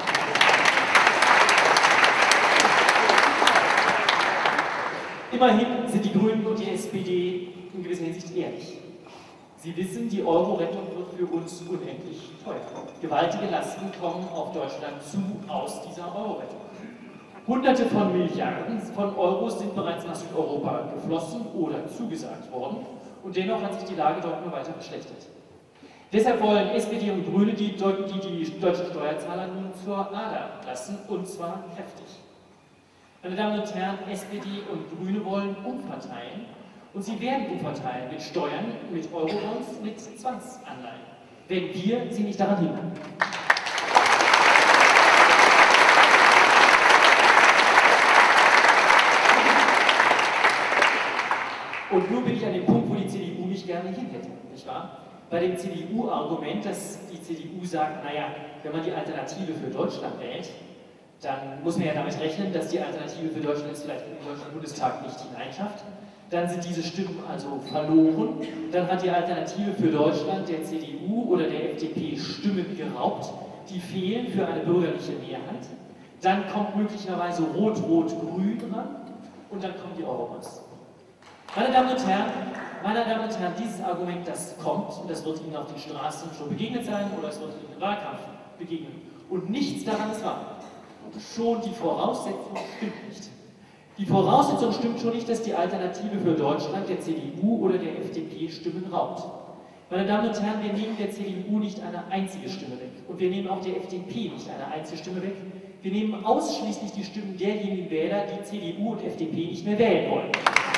Immerhin sind die Grünen und die S P D in gewisser Hinsicht ehrlich. Sie wissen, die Euro-Rettung wird für uns unendlich teuer. Gewaltige Lasten kommen auf Deutschland zu aus dieser Euro-Rettung. Hunderte von Milliarden von Euros sind bereits nach Südeuropa geflossen oder zugesagt worden und dennoch hat sich die Lage dort nur weiter verschlechtert. Deshalb wollen S P D und Grüne die, die, die deutschen Steuerzahler nun zur Ader lassen, und zwar kräftig. Meine Damen und Herren, S P D und Grüne wollen umverteilen. Und sie werden umverteilen mit Steuern, mit Eurobonds, mit Zwangsanleihen, wenn wir sie nicht daran hindern. Und nun bin ich an dem Punkt, wo die C D U mich gerne hin hätte, nicht wahr? Bei dem C D U-Argument, dass die C D U sagt, naja, wenn man die Alternative für Deutschland wählt, dann muss man ja damit rechnen, dass die Alternative für Deutschland es vielleicht in den Deutschen Bundestag nicht hineinschafft. Dann sind diese Stimmen also verloren. Dann hat die Alternative für Deutschland der C D U oder der F D P Stimmen geraubt, die fehlen für eine bürgerliche Mehrheit. Dann kommt möglicherweise Rot-Rot-Grün ran und dann kommen die Eurobonds. Meine Damen und Herren, meine Damen und Herren, dieses Argument, das kommt, und das wird Ihnen auf den Straßen schon begegnet sein oder es wird Ihnen im Wahlkampf begegnen. Und nichts daran ist wahr. Schon die Voraussetzung stimmt nicht. Die Voraussetzung stimmt schon nicht, dass die Alternative für Deutschland der C D U oder der F D P Stimmen raubt. Meine Damen und Herren, wir nehmen der C D U nicht eine einzige Stimme weg. Und wir nehmen auch der F D P nicht eine einzige Stimme weg. Wir nehmen ausschließlich die Stimmen derjenigen Wähler, die C D U und F D P nicht mehr wählen wollen.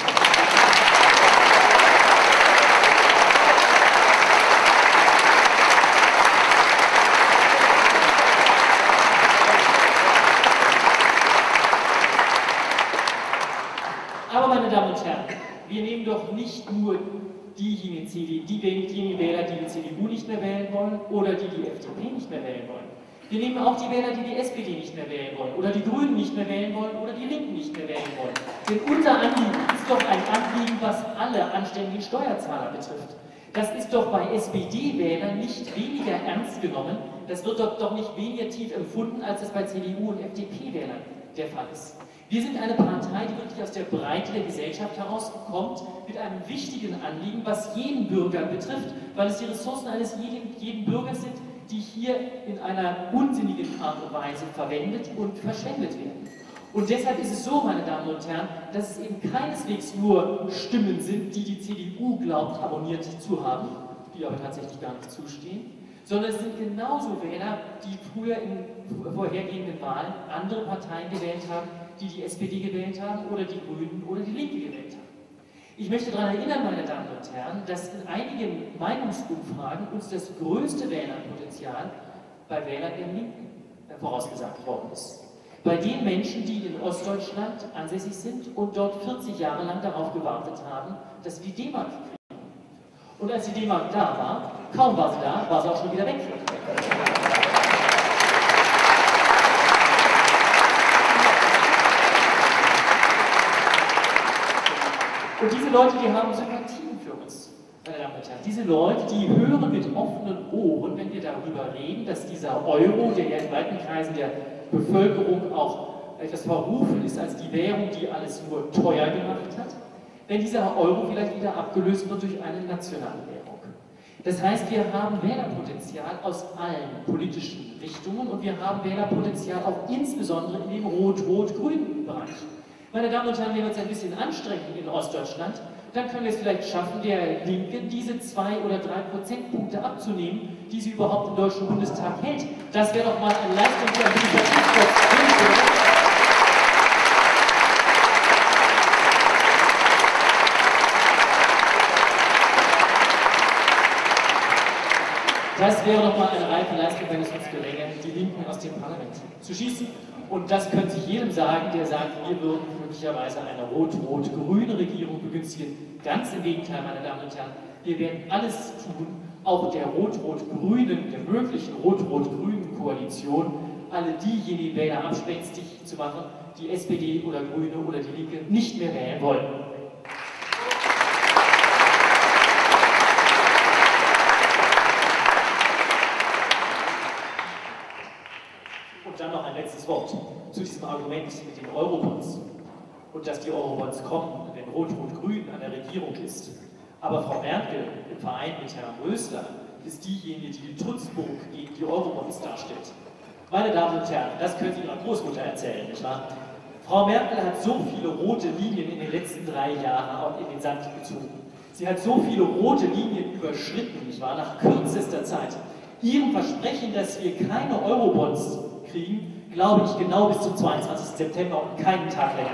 Aber meine Damen und Herren, wir nehmen doch nicht nur diejenigen, die, diejenigen Wähler, die die C D U nicht mehr wählen wollen oder die die F D P nicht mehr wählen wollen. Wir nehmen auch die Wähler, die die S P D nicht mehr wählen wollen oder die Grünen nicht mehr wählen wollen oder die Linken nicht mehr wählen wollen. Denn unser Anliegen ist doch ein Anliegen, was alle anständigen Steuerzahler betrifft. Das ist doch bei S P D-Wählern nicht weniger ernst genommen, das wird doch, doch nicht weniger tief empfunden, als es bei C D U und F D P-Wählern der Fall ist. Wir sind eine Partei, die wirklich aus der Breite der Gesellschaft herauskommt, mit einem wichtigen Anliegen, was jeden Bürger betrifft, weil es die Ressourcen eines jeden, jeden Bürgers sind, die hier in einer unsinnigen Art und Weise verwendet und verschwendet werden. Und deshalb ist es so, meine Damen und Herren, dass es eben keineswegs nur Stimmen sind, die die C D U glaubt, abonniert zu haben, die aber tatsächlich gar nicht zustehen, sondern es sind genauso Wähler, die früher in vorhergehenden Wahlen andere Parteien gewählt haben, die die S P D gewählt haben oder die Grünen oder die Linke gewählt haben. Ich möchte daran erinnern, meine Damen und Herren, dass in einigen Meinungsumfragen uns das größte Wählerpotenzial bei Wählern der Linken vorausgesagt worden ist. Bei den Menschen, die in Ostdeutschland ansässig sind und dort vierzig Jahre lang darauf gewartet haben, dass sie die D-Mark kriegen. Und als die D-Mark da war, kaum war sie da, war sie auch schon wieder weg. Und diese Leute, die haben Sympathien für uns, meine Damen und Herren. Diese Leute, die hören mit offenen Ohren, wenn wir darüber reden, dass dieser Euro, der ja in weiten Kreisen der Bevölkerung auch etwas verrufen ist als die Währung, die alles nur teuer gemacht hat, wenn dieser Euro vielleicht wieder abgelöst wird durch eine nationale Währung. Das heißt, wir haben Wählerpotenzial aus allen politischen Richtungen und wir haben Wählerpotenzial auch insbesondere in dem rot-rot-grünen Bereich. Meine Damen und Herren, wenn wir uns ein bisschen anstrengen in Ostdeutschland, dann können wir es vielleicht schaffen, der Linken diese zwei oder drei Prozentpunkte abzunehmen, die sie überhaupt im Deutschen Bundestag hält. Das wäre doch mal eine Leistung für ein Legislativvolk. Das wäre doch mal eine reife Leistung, wenn es uns gelänge, die Linken aus dem Parlament zu schießen. Und das könnte sich jedem sagen, der sagt, wir würden möglicherweise eine rot-rot-grüne Regierung begünstigen. Ganz im Gegenteil, meine Damen und Herren, wir werden alles tun, auch der rot-rot-grünen, der möglichen rot-rot-grünen Koalition, alle diejenigen Wähler abspenstig zu machen, die S P D oder Grüne oder die Linke nicht mehr wählen wollen. Dann noch ein letztes Wort zu diesem Argument mit den Eurobonds und dass die Eurobonds kommen, wenn Rot-Rot-Grün an der Regierung ist. Aber Frau Merkel im Verein mit Herrn Rösler ist diejenige, die den Trutzburg gegen die Eurobonds darstellt. Meine Damen und Herren, das können Sie Ihrer Großmutter erzählen, nicht wahr? Frau Merkel hat so viele rote Linien in den letzten drei Jahren auch in den Sand gezogen. Sie hat so viele rote Linien überschritten, nicht wahr, nach kürzester Zeit. Ihrem Versprechen, dass wir keine Eurobonds kriegen, glaube ich, genau bis zum zweiundzwanzigsten September und keinen Tag länger.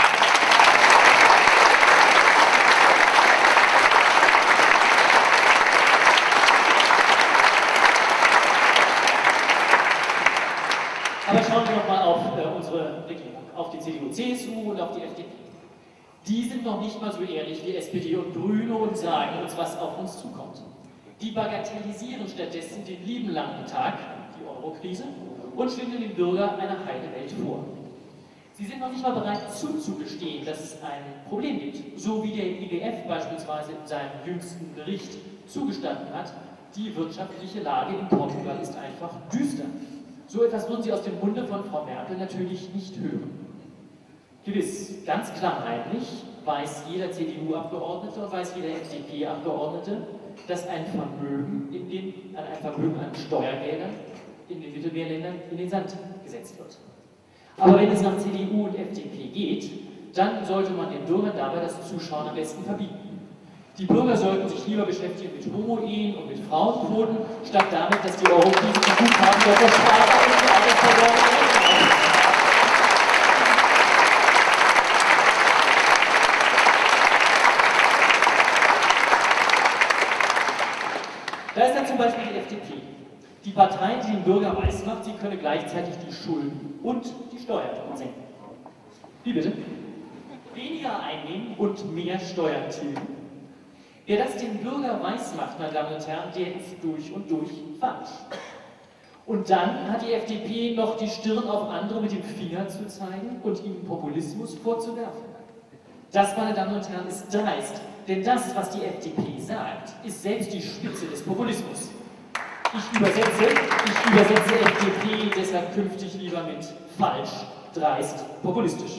Aber schauen wir noch mal auf äh, unsere Regierung, auf die C D U C S U und auf die F D P. Die sind noch nicht mal so ehrlich wie S P D und Grüne und sagen uns, was auf uns zukommt. Die bagatellisieren stattdessen den lieben langen Tag, die Eurokrise, und schwindeln dem Bürger eine heile Welt vor. Sie sind noch nicht mal bereit zuzugestehen, dass es ein Problem gibt, so wie der I W F beispielsweise in seinem jüngsten Bericht zugestanden hat, die wirtschaftliche Lage in Portugal ist einfach düster. So etwas würden Sie aus dem Munde von Frau Merkel natürlich nicht hören. Gewiss, ganz klammheimlich weiß jeder C D U-Abgeordnete und weiß jeder F D P-Abgeordnete, dass ein Vermögen, in den, an ein Vermögen an Steuergeldern in den Mittelmeerländern in den Sand gesetzt wird. Aber wenn es nach C D U und F D P geht, dann sollte man den Bürgern dabei das Zuschauen am besten verbieten. Die Bürger sollten sich lieber beschäftigen mit Homo-Ehen und mit Frauenquoten, statt damit, dass die Eurokrise zu Guthaben der Versparer und die Altersversorgung ist. Da ist dann zum Beispiel die F D P. Die Partei, die den Bürger weismacht, sie könne gleichzeitig die Schulden und die Steuern senken. Wie bitte? Weniger einnehmen und mehr Steuern tilgen. Wer das den Bürger weismacht, meine Damen und Herren, der ist durch und durch falsch. Und dann hat die F D P noch die Stirn auf andere mit dem Finger zu zeigen und ihnen Populismus vorzuwerfen. Das, meine Damen und Herren, ist dreist, denn das, was die F D P sagt, ist selbst die Spitze des Populismus. Ich übersetze, ich übersetze F D P deshalb künftig lieber mit falsch, dreist, populistisch.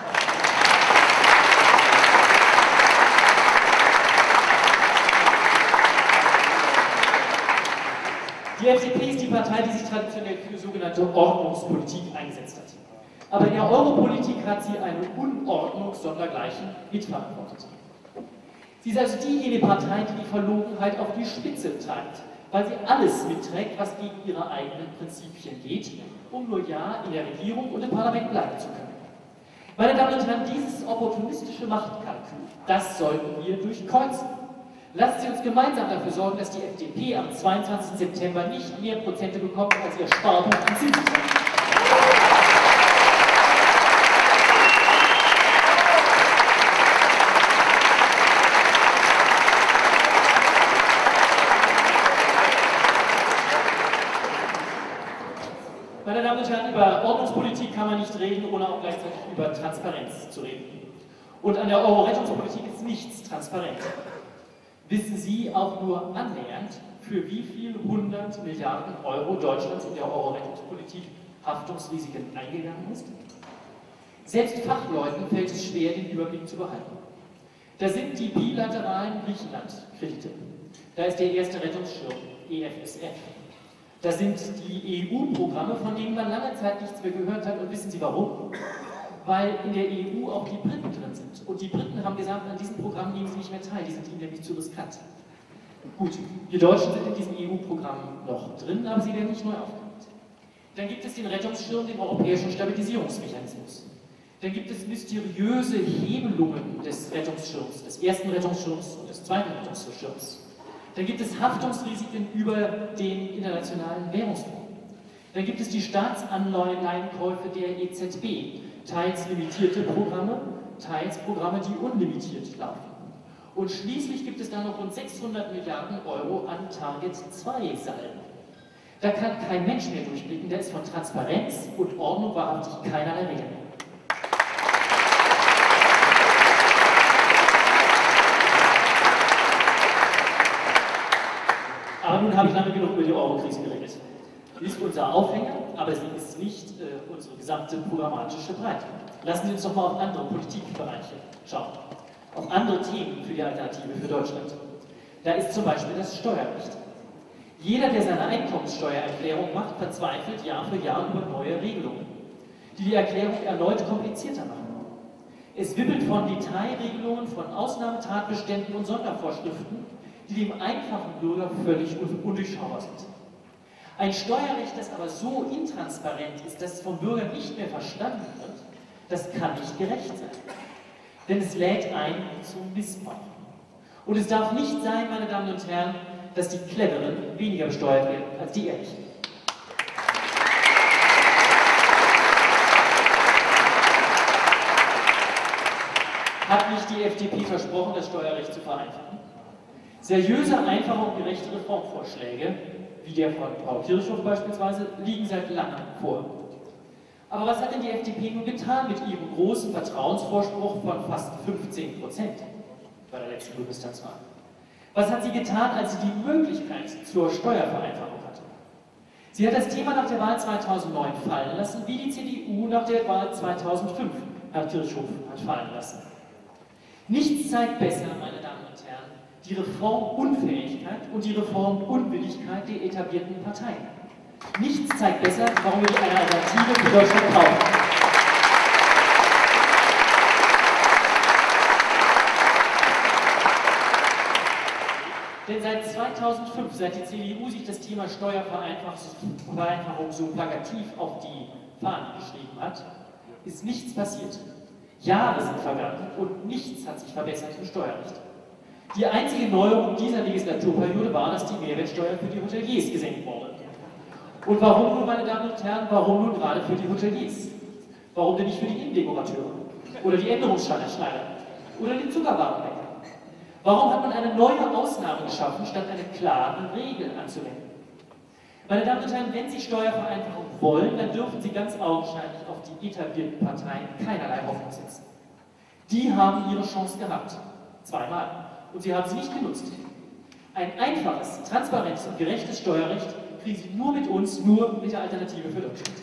Die F D P ist die Partei, die sich traditionell für sogenannte Ordnungspolitik eingesetzt hat. Aber in der Europolitik hat sie eine Unordnung sondergleichen mitverantwortet. Sie ist also diejenige Partei, die die Verlogenheit auf die Spitze treibt, weil sie alles mitträgt, was gegen ihre eigenen Prinzipien geht, um nur ja in der Regierung und im Parlament bleiben zu können. Meine Damen und Herren, dieses opportunistische Machtkalkül, das sollten wir durchkreuzen. Lassen Sie uns gemeinsam dafür sorgen, dass die F D P am zweiundzwanzigsten September nicht mehr Prozente bekommt, als ihr Sparbuch an Zinsen hat. Meine Damen und Herren, über Ordnungspolitik kann man nicht reden, ohne auch gleichzeitig über Transparenz zu reden. Und an der Euro-Rettungspolitik ist nichts transparent. Wissen Sie auch nur annähernd, für wie viel hundert Milliarden Euro Deutschlands in der Euro-Rettungspolitik Haftungsrisiken eingegangen ist? Selbst Fachleuten fällt es schwer, den Überblick zu behalten. Da sind die bilateralen Griechenland-Kredite. Da ist der erste Rettungsschirm, E F S F. Da sind die E U-Programme, von denen man lange Zeit nichts mehr gehört hat. Und wissen Sie warum? Weil in der E U auch die Briten drin sind. Und die Briten haben gesagt, an diesem Programm nehmen sie nicht mehr teil, die sind ihnen nämlich zu riskant. Gut, wir Deutschen sind in diesem E U-Programm noch drin, aber sie werden nicht neu aufgelegt. Dann gibt es den Rettungsschirm, den Europäischen Stabilisierungsmechanismus. Dann gibt es mysteriöse Hebelungen des Rettungsschirms, des ersten Rettungsschirms und des zweiten Rettungsschirms. Dann gibt es Haftungsrisiken über den Internationalen Währungsfonds. Dann gibt es die Staatsanleihenkäufe der E Z B, teils limitierte Programme, teils Programme, die unlimitiert laufen. Und schließlich gibt es dann noch rund sechshundert Milliarden Euro an Target zwei Salden. Da kann kein Mensch mehr durchblicken, da ist von Transparenz und Ordnung wahrhaftig keinerlei Rede mehr. Aber nun habe ich lange genug über die Eurokrise geredet. Sie ist unser Aufhänger, aber sie ist nicht äh, unsere gesamte programmatische Breite. Lassen Sie uns doch mal auf andere Politikbereiche schauen, auf andere Themen für die Alternative für Deutschland. Da ist zum Beispiel das Steuerrecht. Jeder, der seine Einkommenssteuererklärung macht, verzweifelt Jahr für Jahr über neue Regelungen, die die Erklärung erneut komplizierter machen. Es wibbelt von Detailregelungen, von Ausnahmetatbeständen und Sondervorschriften, die dem einfachen Bürger völlig undurchschaubar sind. Ein Steuerrecht, das aber so intransparent ist, dass es vom Bürger nicht mehr verstanden wird, das kann nicht gerecht sein. Denn es lädt ein zum Missbrauch. Und es darf nicht sein, meine Damen und Herren, dass die Cleveren weniger besteuert werden als die Ehrlichen. Hat nicht die F D P versprochen, das Steuerrecht zu vereinfachen? Seriöse, einfache und gerechte Reformvorschläge, wie der von Frau Kirchhoff beispielsweise, liegen seit langem vor. Aber was hat denn die F D P nun getan mit ihrem großen Vertrauensvorspruch von fast fünfzehn Prozent bei der letzten Bundestagswahl? Was hat sie getan, als sie die Möglichkeit zur Steuervereinfachung hatte? Sie hat das Thema nach der Wahl zweitausendneun fallen lassen, wie die C D U nach der Wahl zweitausendfünf Herrn Kirchhoff hat fallen lassen. Nichts zeigt besser, meine Damen und Herren, die Reformunfähigkeit und die Reformunwilligkeit der etablierten Parteien. Nichts zeigt besser, warum wir eine Alternative für Deutschland brauchen. Denn seit zweitausendfünf, seit die C D U sich das Thema Steuervereinfachung so plakativ auf die Fahnen geschrieben hat, ist nichts passiert. Jahre sind vergangen und nichts hat sich verbessert im Steuerrecht. Die einzige Neuerung dieser Legislaturperiode war, dass die Mehrwertsteuer für die Hoteliers gesenkt wurde. Und warum nun, meine Damen und Herren, warum nun gerade für die Hoteliers? Warum denn nicht für die Innendekorateure? Oder die Änderungsschneider oder den Zuckerwarenbäcker? Warum hat man eine neue Ausnahme geschaffen, statt eine klare Regel anzuwenden? Meine Damen und Herren, wenn Sie Steuervereinfachung wollen, dann dürfen Sie ganz augenscheinlich auf die etablierten Parteien keinerlei Hoffnung setzen. Die haben ihre Chance gehabt. Zweimal. Und sie haben sie nicht genutzt. Ein einfaches, transparentes und gerechtes Steuerrecht kriegen Sie nur mit uns, nur mit der Alternative für Deutschland.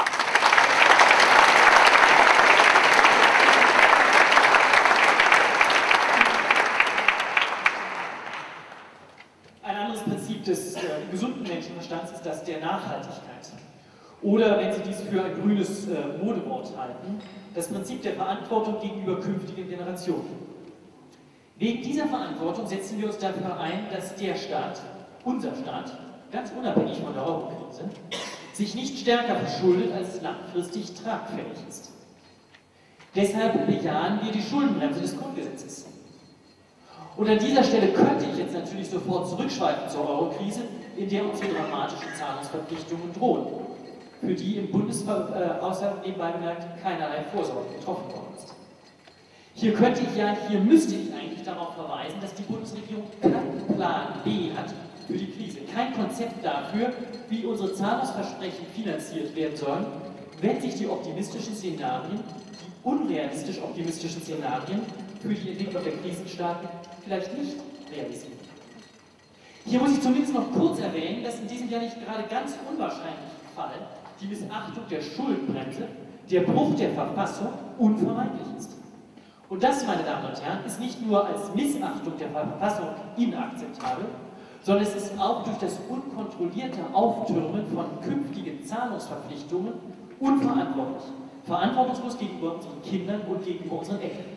Ein anderes Prinzip des äh, gesunden Menschenverstands ist das der Nachhaltigkeit. Oder, wenn Sie dies für ein grünes äh, Modewort halten, das Prinzip der Verantwortung gegenüber künftigen Generationen. Wegen dieser Verantwortung setzen wir uns dafür ein, dass der Staat, unser Staat, ganz unabhängig von der Eurokrise, sich nicht stärker verschuldet, als es langfristig tragfähig ist. Deshalb bejahen wir die Schuldenbremse des Grundgesetzes. Und an dieser Stelle könnte ich jetzt natürlich sofort zurückschweifen zur Eurokrise, in der uns hier dramatische Zahlungsverpflichtungen drohen, für die im Bundeshaushalt nebenbei bemerkt keinerlei Vorsorge getroffen worden ist. Hier könnte ich ja, hier müsste ich eigentlich darauf verweisen, dass die Bundesregierung keinen Plan B hat für die Krise, kein Konzept dafür, wie unsere Zahlungsversprechen finanziert werden sollen, wenn sich die optimistischen Szenarien, die unrealistisch optimistischen Szenarien für die Entwicklung der Krisenstaaten vielleicht nicht realisieren. Hier muss ich zumindest noch kurz erwähnen, dass in diesem ja nicht gerade ganz unwahrscheinlichen Fall die Missachtung der Schuldenbremse, der Bruch der Verfassung unvermeidlich ist. Und das, meine Damen und Herren, ist nicht nur als Missachtung der Verfassung inakzeptabel, sondern es ist auch durch das unkontrollierte Auftürmen von künftigen Zahlungsverpflichtungen unverantwortlich. Verantwortungslos gegenüber unseren Kindern und gegenüber unseren Enkeln.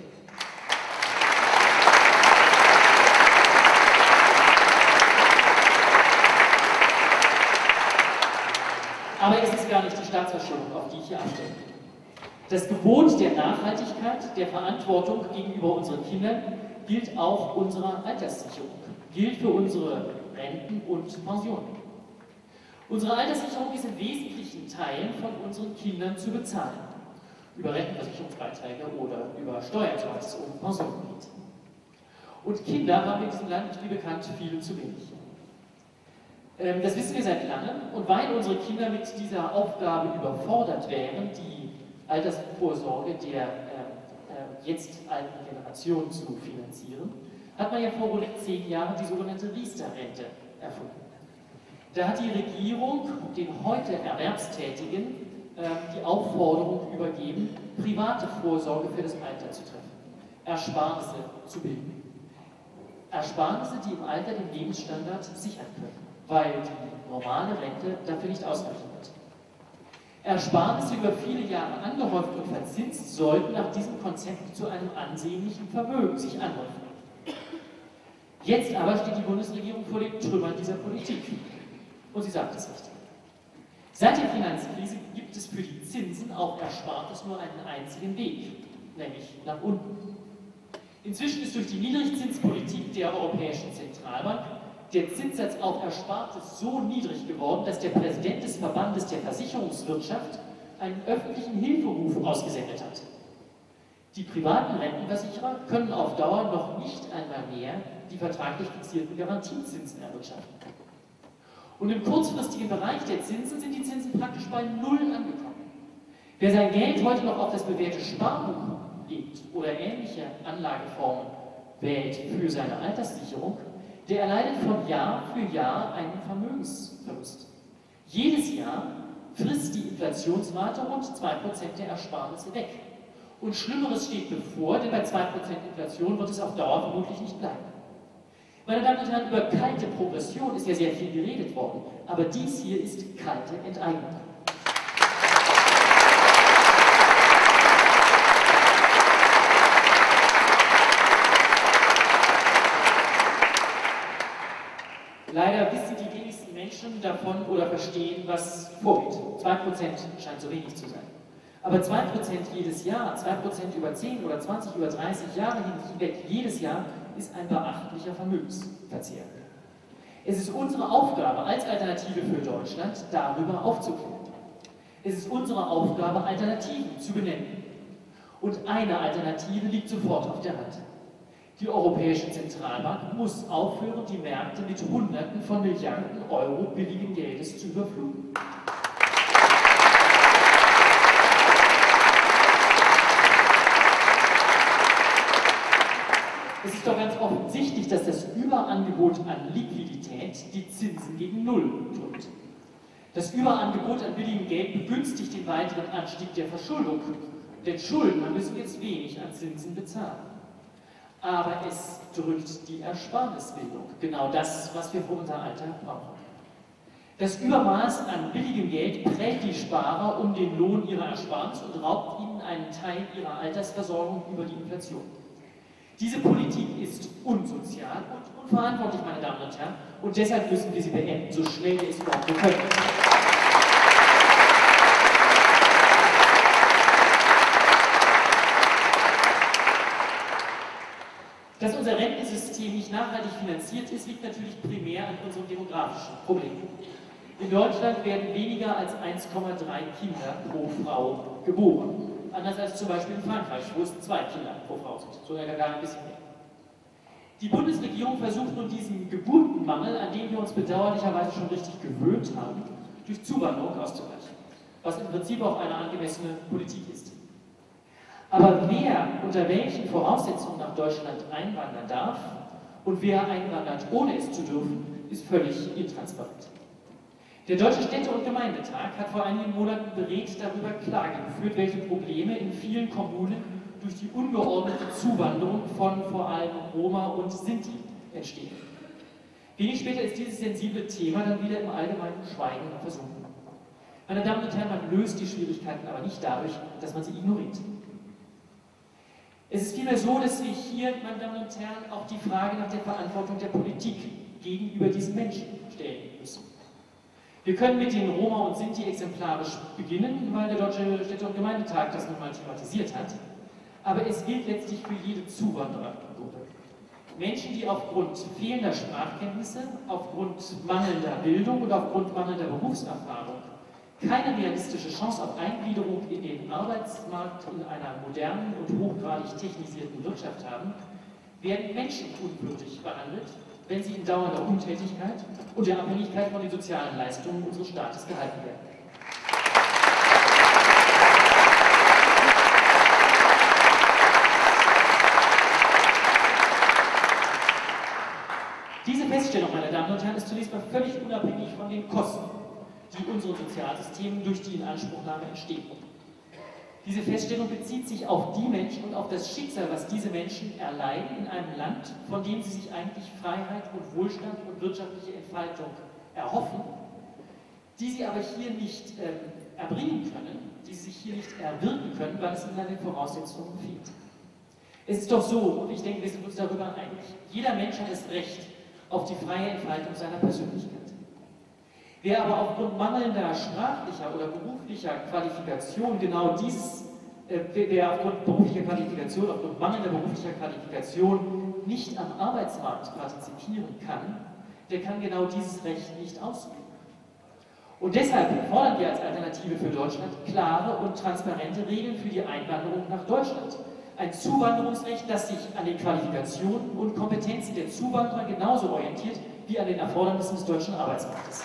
Aber es ist gar nicht die Staatsverschuldung, auf die ich hier abstelle. Das Gebot der Nachhaltigkeit, der Verantwortung gegenüber unseren Kindern gilt auch unserer Alterssicherung, gilt für unsere Renten und Pensionen. Unsere Alterssicherung ist in wesentlichen Teilen von unseren Kindern zu bezahlen, über Rentenversicherungsbeiträge oder über Steuern, soweit es um Pensionen geht. Und Kinder haben in diesem Land, wie bekannt, viele zu wenig. Das wissen wir seit langem, und weil unsere Kinder mit dieser Aufgabe überfordert wären, die Altersvorsorge der äh, äh, jetzt alten Generation zu finanzieren, hat man ja vor rund zehn Jahren die sogenannte Riester-Rente erfunden. Da hat die Regierung den heute Erwerbstätigen äh, die Aufforderung übergeben, private Vorsorge für das Alter zu treffen, Ersparnisse zu bilden. Ersparnisse, die im Alter den Lebensstandard sichern können, weil die normale Rente dafür nicht ausreichen wird. Ersparnisse über viele Jahre angehäuft und verzinst sollten nach diesem Konzept zu einem ansehnlichen Vermögen sich anhäufen. Jetzt aber steht die Bundesregierung vor den Trümmern dieser Politik. Und sie sagt es richtig. Seit der Finanzkrise gibt es für die Zinsen auf Erspartes nur einen einzigen Weg, nämlich nach unten. Inzwischen ist durch die Niedrigzinspolitik der Europäischen Zentralbank der Zinssatz auf Erspartes so niedrig geworden, dass der Präsident des Verbandes der Versicherungswirtschaft einen öffentlichen Hilferuf ausgesendet hat. Die privaten Rentenversicherer können auf Dauer noch nicht einmal mehr die vertraglich fixierten Garantiezinsen erwirtschaften. Und im kurzfristigen Bereich der Zinsen sind die Zinsen praktisch bei Null angekommen. Wer sein Geld heute noch auf das bewährte Sparbuch legt oder ähnliche Anlageformen wählt für seine Alterssicherung, der erleidet von Jahr für Jahr einen Vermögensverlust. Jedes Jahr frisst die Inflationsrate rund zwei Prozent der Ersparnisse weg. Und Schlimmeres steht bevor, denn bei zwei Prozent Inflation wird es auf Dauer vermutlich nicht bleiben. Meine Damen und Herren, über kalte Progression ist ja sehr viel geredet worden, aber dies hier ist kalte Enteignung. Leider wissen die wenigsten Menschen davon oder verstehen, was vorgeht. zwei Prozent scheint so wenig zu sein. Aber zwei Prozent jedes Jahr, zwei Prozent über zehn oder zwanzig, über dreißig Jahre hinweg, jedes Jahr, ist ein beachtlicher Vermögensverzehr. Es ist unsere Aufgabe als Alternative für Deutschland, darüber aufzuklären. Es ist unsere Aufgabe, Alternativen zu benennen. Und eine Alternative liegt sofort auf der Hand. Die Europäische Zentralbank muss aufhören, die Märkte mit Hunderten von Milliarden Euro billigen Geldes zu überfluten. Es ist doch ganz offensichtlich, dass das Überangebot an Liquidität die Zinsen gegen Null drückt. Das Überangebot an billigem Geld begünstigt den weiteren Anstieg der Verschuldung, denn Schuldner müssen jetzt wenig an Zinsen bezahlen. Aber es drückt die Ersparnisbildung, genau das, was wir für unser Alter brauchen. Das Übermaß an billigem Geld prellt die Sparer um den Lohn ihrer Ersparnis und raubt ihnen einen Teil ihrer Altersversorgung über die Inflation. Diese Politik ist unsozial und unverantwortlich, meine Damen und Herren, und deshalb müssen wir sie beenden, so schnell wir es überhaupt können. Dass unser Rentensystem nicht nachhaltig finanziert ist, liegt natürlich primär an unserem demografischen Problem. In Deutschland werden weniger als eins Komma drei Kinder pro Frau geboren. Anders als zum Beispiel in Frankreich, wo es zwei Kinder pro Frau sind, sogar gar ein bisschen mehr. Die Bundesregierung versucht nun diesen Geburtenmangel, an den wir uns bedauerlicherweise schon richtig gewöhnt haben, durch Zuwanderung auszugleichen, was im Prinzip auch eine angemessene Politik ist. Aber wer unter welchen Voraussetzungen nach Deutschland einwandern darf und wer einwandert, ohne es zu dürfen, ist völlig intransparent. Der Deutsche Städte- und Gemeindetag hat vor einigen Monaten beredt darüber Klage geführt, welche Probleme in vielen Kommunen durch die ungeordnete Zuwanderung von vor allem Roma und Sinti entstehen. Wenig später ist dieses sensible Thema dann wieder im allgemeinen Schweigen versunken. Meine Damen und Herren, man löst die Schwierigkeiten aber nicht dadurch, dass man sie ignoriert. Es ist vielmehr so, dass wir hier, meine Damen und Herren, auch die Frage nach der Verantwortung der Politik gegenüber diesen Menschen stellen müssen. Wir können mit den Roma und Sinti exemplarisch beginnen, weil der Deutsche Städte- und Gemeindetag das nun mal thematisiert hat. Aber es gilt letztlich für jede Zuwanderergruppe. Menschen, die aufgrund fehlender Sprachkenntnisse, aufgrund mangelnder Bildung und aufgrund mangelnder Berufserfahrung keine realistische Chance auf Eingliederung in den Arbeitsmarkt in einer modernen und hochgradig technisierten Wirtschaft haben, werden menschenunwürdig behandelt, wenn sie in dauernder Untätigkeit und der Abhängigkeit von den sozialen Leistungen unseres Staates gehalten werden. Diese Feststellung, meine Damen und Herren, ist zunächst mal völlig unabhängig von den Kosten, die unseren Sozialsystemen durch die Inanspruchnahme entstehen. Diese Feststellung bezieht sich auf die Menschen und auf das Schicksal, was diese Menschen erleiden in einem Land, von dem sie sich eigentlich Freiheit und Wohlstand und wirtschaftliche Entfaltung erhoffen, die sie aber hier nicht äh, erbringen können, die sie sich hier nicht erwirken können, weil es ihnen an den Voraussetzungen fehlt. Es ist doch so, und ich denke, wir sind uns darüber einig, jeder Mensch hat das Recht auf die freie Entfaltung seiner Persönlichkeit. Wer aber aufgrund mangelnder sprachlicher oder beruflicher Qualifikation genau dieses, äh, wer aufgrund beruflicher Qualifikation, aufgrund mangelnder beruflicher Qualifikation nicht am Arbeitsmarkt partizipieren kann, der kann genau dieses Recht nicht ausüben. Und deshalb fordern wir als Alternative für Deutschland klare und transparente Regeln für die Einwanderung nach Deutschland. Ein Zuwanderungsrecht, das sich an den Qualifikationen und Kompetenzen der Zuwanderer genauso orientiert wie an den Erfordernissen des deutschen Arbeitsmarktes.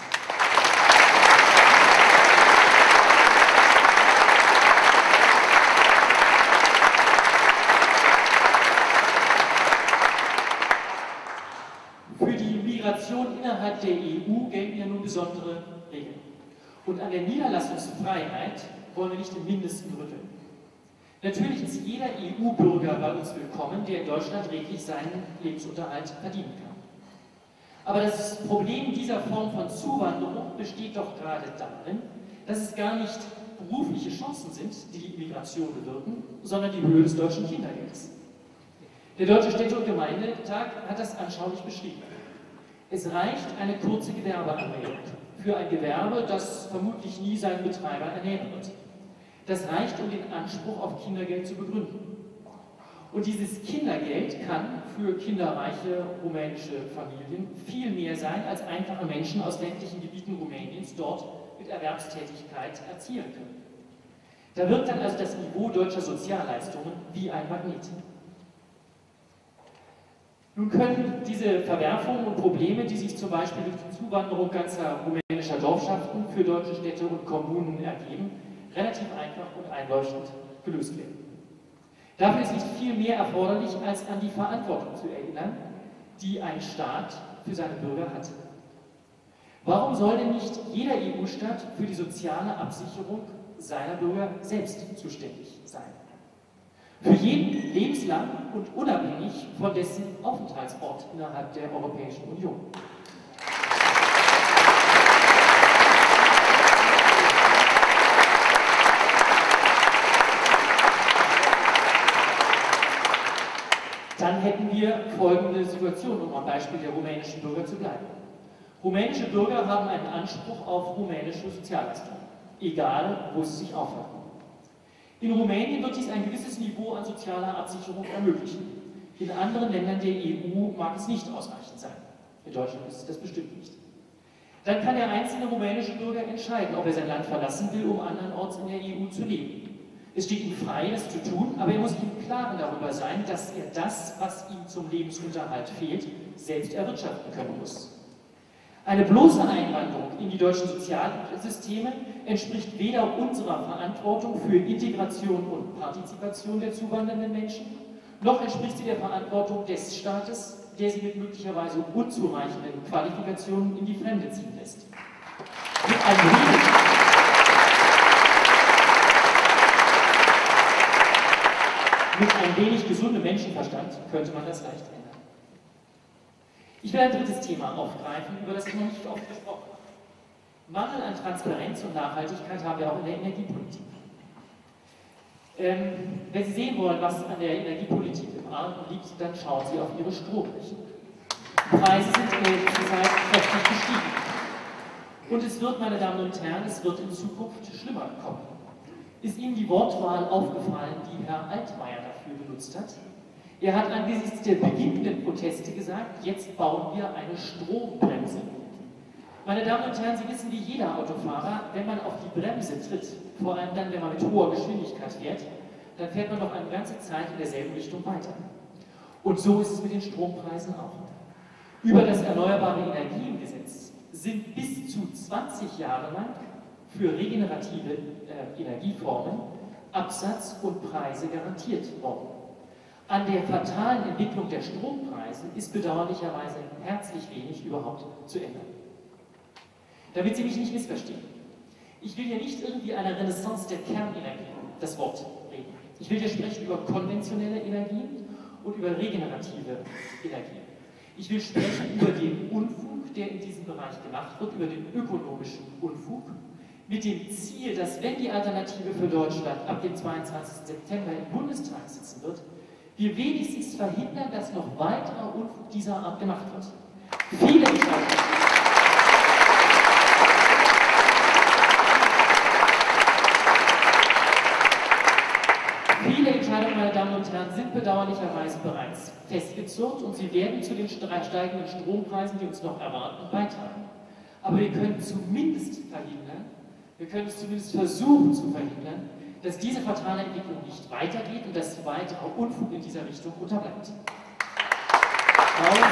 Für die Migration innerhalb der E U gelten ja nun besondere Regeln. Und an der Niederlassungsfreiheit wollen wir nicht im Mindesten rütteln. Natürlich ist jeder E U-Bürger bei uns willkommen, der in Deutschland redlich seinen Lebensunterhalt verdienen kann. Aber das Problem dieser Form von Zuwanderung besteht doch gerade darin, dass es gar nicht berufliche Chancen sind, die die Immigration bewirken, sondern die Höhe des deutschen Kindergeldes. Der Deutsche Städte- und Gemeindetag hat das anschaulich beschrieben. Es reicht eine kurze Gewerbeanmeldung für ein Gewerbe, das vermutlich nie seinen Betreiber ernähren wird. Das reicht, um den Anspruch auf Kindergeld zu begründen. Und dieses Kindergeld kann für kinderreiche rumänische Familien viel mehr sein, als einfache Menschen aus ländlichen Gebieten Rumäniens dort mit Erwerbstätigkeit erzielen können. Da wirkt dann also das Niveau deutscher Sozialleistungen wie ein Magnet. Nun können diese Verwerfungen und Probleme, die sich zum Beispiel durch die Zuwanderung ganzer rumänischer Dorfschaften für deutsche Städte und Kommunen ergeben, relativ einfach und einleuchtend gelöst werden. Dafür ist nicht viel mehr erforderlich, als an die Verantwortung zu erinnern, die ein Staat für seine Bürger hat. Warum soll denn nicht jeder E U-Staat für die soziale Absicherung seiner Bürger selbst zuständig sein? Für jeden lebenslang und unabhängig von dessen Aufenthaltsort innerhalb der Europäischen Union. Dann hätten wir folgende Situation, um am Beispiel der rumänischen Bürger zu bleiben. Rumänische Bürger haben einen Anspruch auf rumänische Sozialleistungen, egal wo sie sich aufhalten. In Rumänien wird dies ein gewisses Niveau an sozialer Absicherung ermöglichen. In anderen Ländern der E U mag es nicht ausreichend sein. In Deutschland ist es das bestimmt nicht. Dann kann der einzelne rumänische Bürger entscheiden, ob er sein Land verlassen will, um andernorts in der E U zu leben. Es steht ihm frei, das zu tun, aber er muss im Klaren darüber sein, dass er das, was ihm zum Lebensunterhalt fehlt, selbst erwirtschaften können muss. Eine bloße Einwanderung in die deutschen Sozialsysteme entspricht weder unserer Verantwortung für Integration und Partizipation der zuwandernden Menschen, noch entspricht sie der Verantwortung des Staates, der sie mit möglicherweise unzureichenden Qualifikationen in die Fremde ziehen lässt. Mit einem wenig Mit ein wenig gesundem Menschenverstand könnte man das leicht ändern. Ich will ein drittes Thema aufgreifen, über das ich noch nicht oft gesprochen habe. Mangel an Transparenz und Nachhaltigkeit haben wir auch in der Energiepolitik. Ähm, wenn Sie sehen wollen, was an der Energiepolitik im Argen liegt, dann schauen Sie auf Ihre Stromrechnung. Die Preise sind in letzter Zeit kräftig gestiegen. Und es wird, meine Damen und Herren, es wird in Zukunft schlimmer kommen. Ist Ihnen die Wortwahl aufgefallen, die Herr Altmaier dafür benutzt hat? Er hat angesichts der beginnenden Proteste gesagt, jetzt bauen wir eine Strombremse. Meine Damen und Herren, Sie wissen wie jeder Autofahrer, wenn man auf die Bremse tritt, vor allem dann, wenn man mit hoher Geschwindigkeit fährt, dann fährt man noch eine ganze Zeit in derselben Richtung weiter. Und so ist es mit den Strompreisen auch. Über das Erneuerbare Energiengesetz sind bis zu zwanzig Jahre lang für regenerative äh, Energieformen Absatz und Preise garantiert worden. An der fatalen Entwicklung der Strompreise ist bedauerlicherweise herzlich wenig überhaupt zu ändern. Damit Sie mich nicht missverstehen. Ich will hier nicht irgendwie einer Renaissance der Kernenergie das Wort reden. Ich will hier sprechen über konventionelle Energien und über regenerative Energien. Ich will sprechen über den Unfug, der in diesem Bereich gemacht wird, über den ökonomischen Unfug, mit dem Ziel, dass, wenn die Alternative für Deutschland ab dem zweiundzwanzigsten September im Bundestag sitzen wird, wir wenigstens verhindern, dass noch weiterer Unfug dieser Art gemacht wird. Viele Entscheidungen, viele Entscheidungen, meine Damen und Herren, sind bedauerlicherweise bereits festgezurrt und sie werden zu den steigenden Strompreisen, die uns noch erwarten, beitragen. Aber wir können zumindest verhindern, wir können es zumindest versuchen zu verhindern, dass diese fatale Entwicklung nicht weitergeht und dass weiterer Unfug in dieser Richtung unterbleibt. Schauen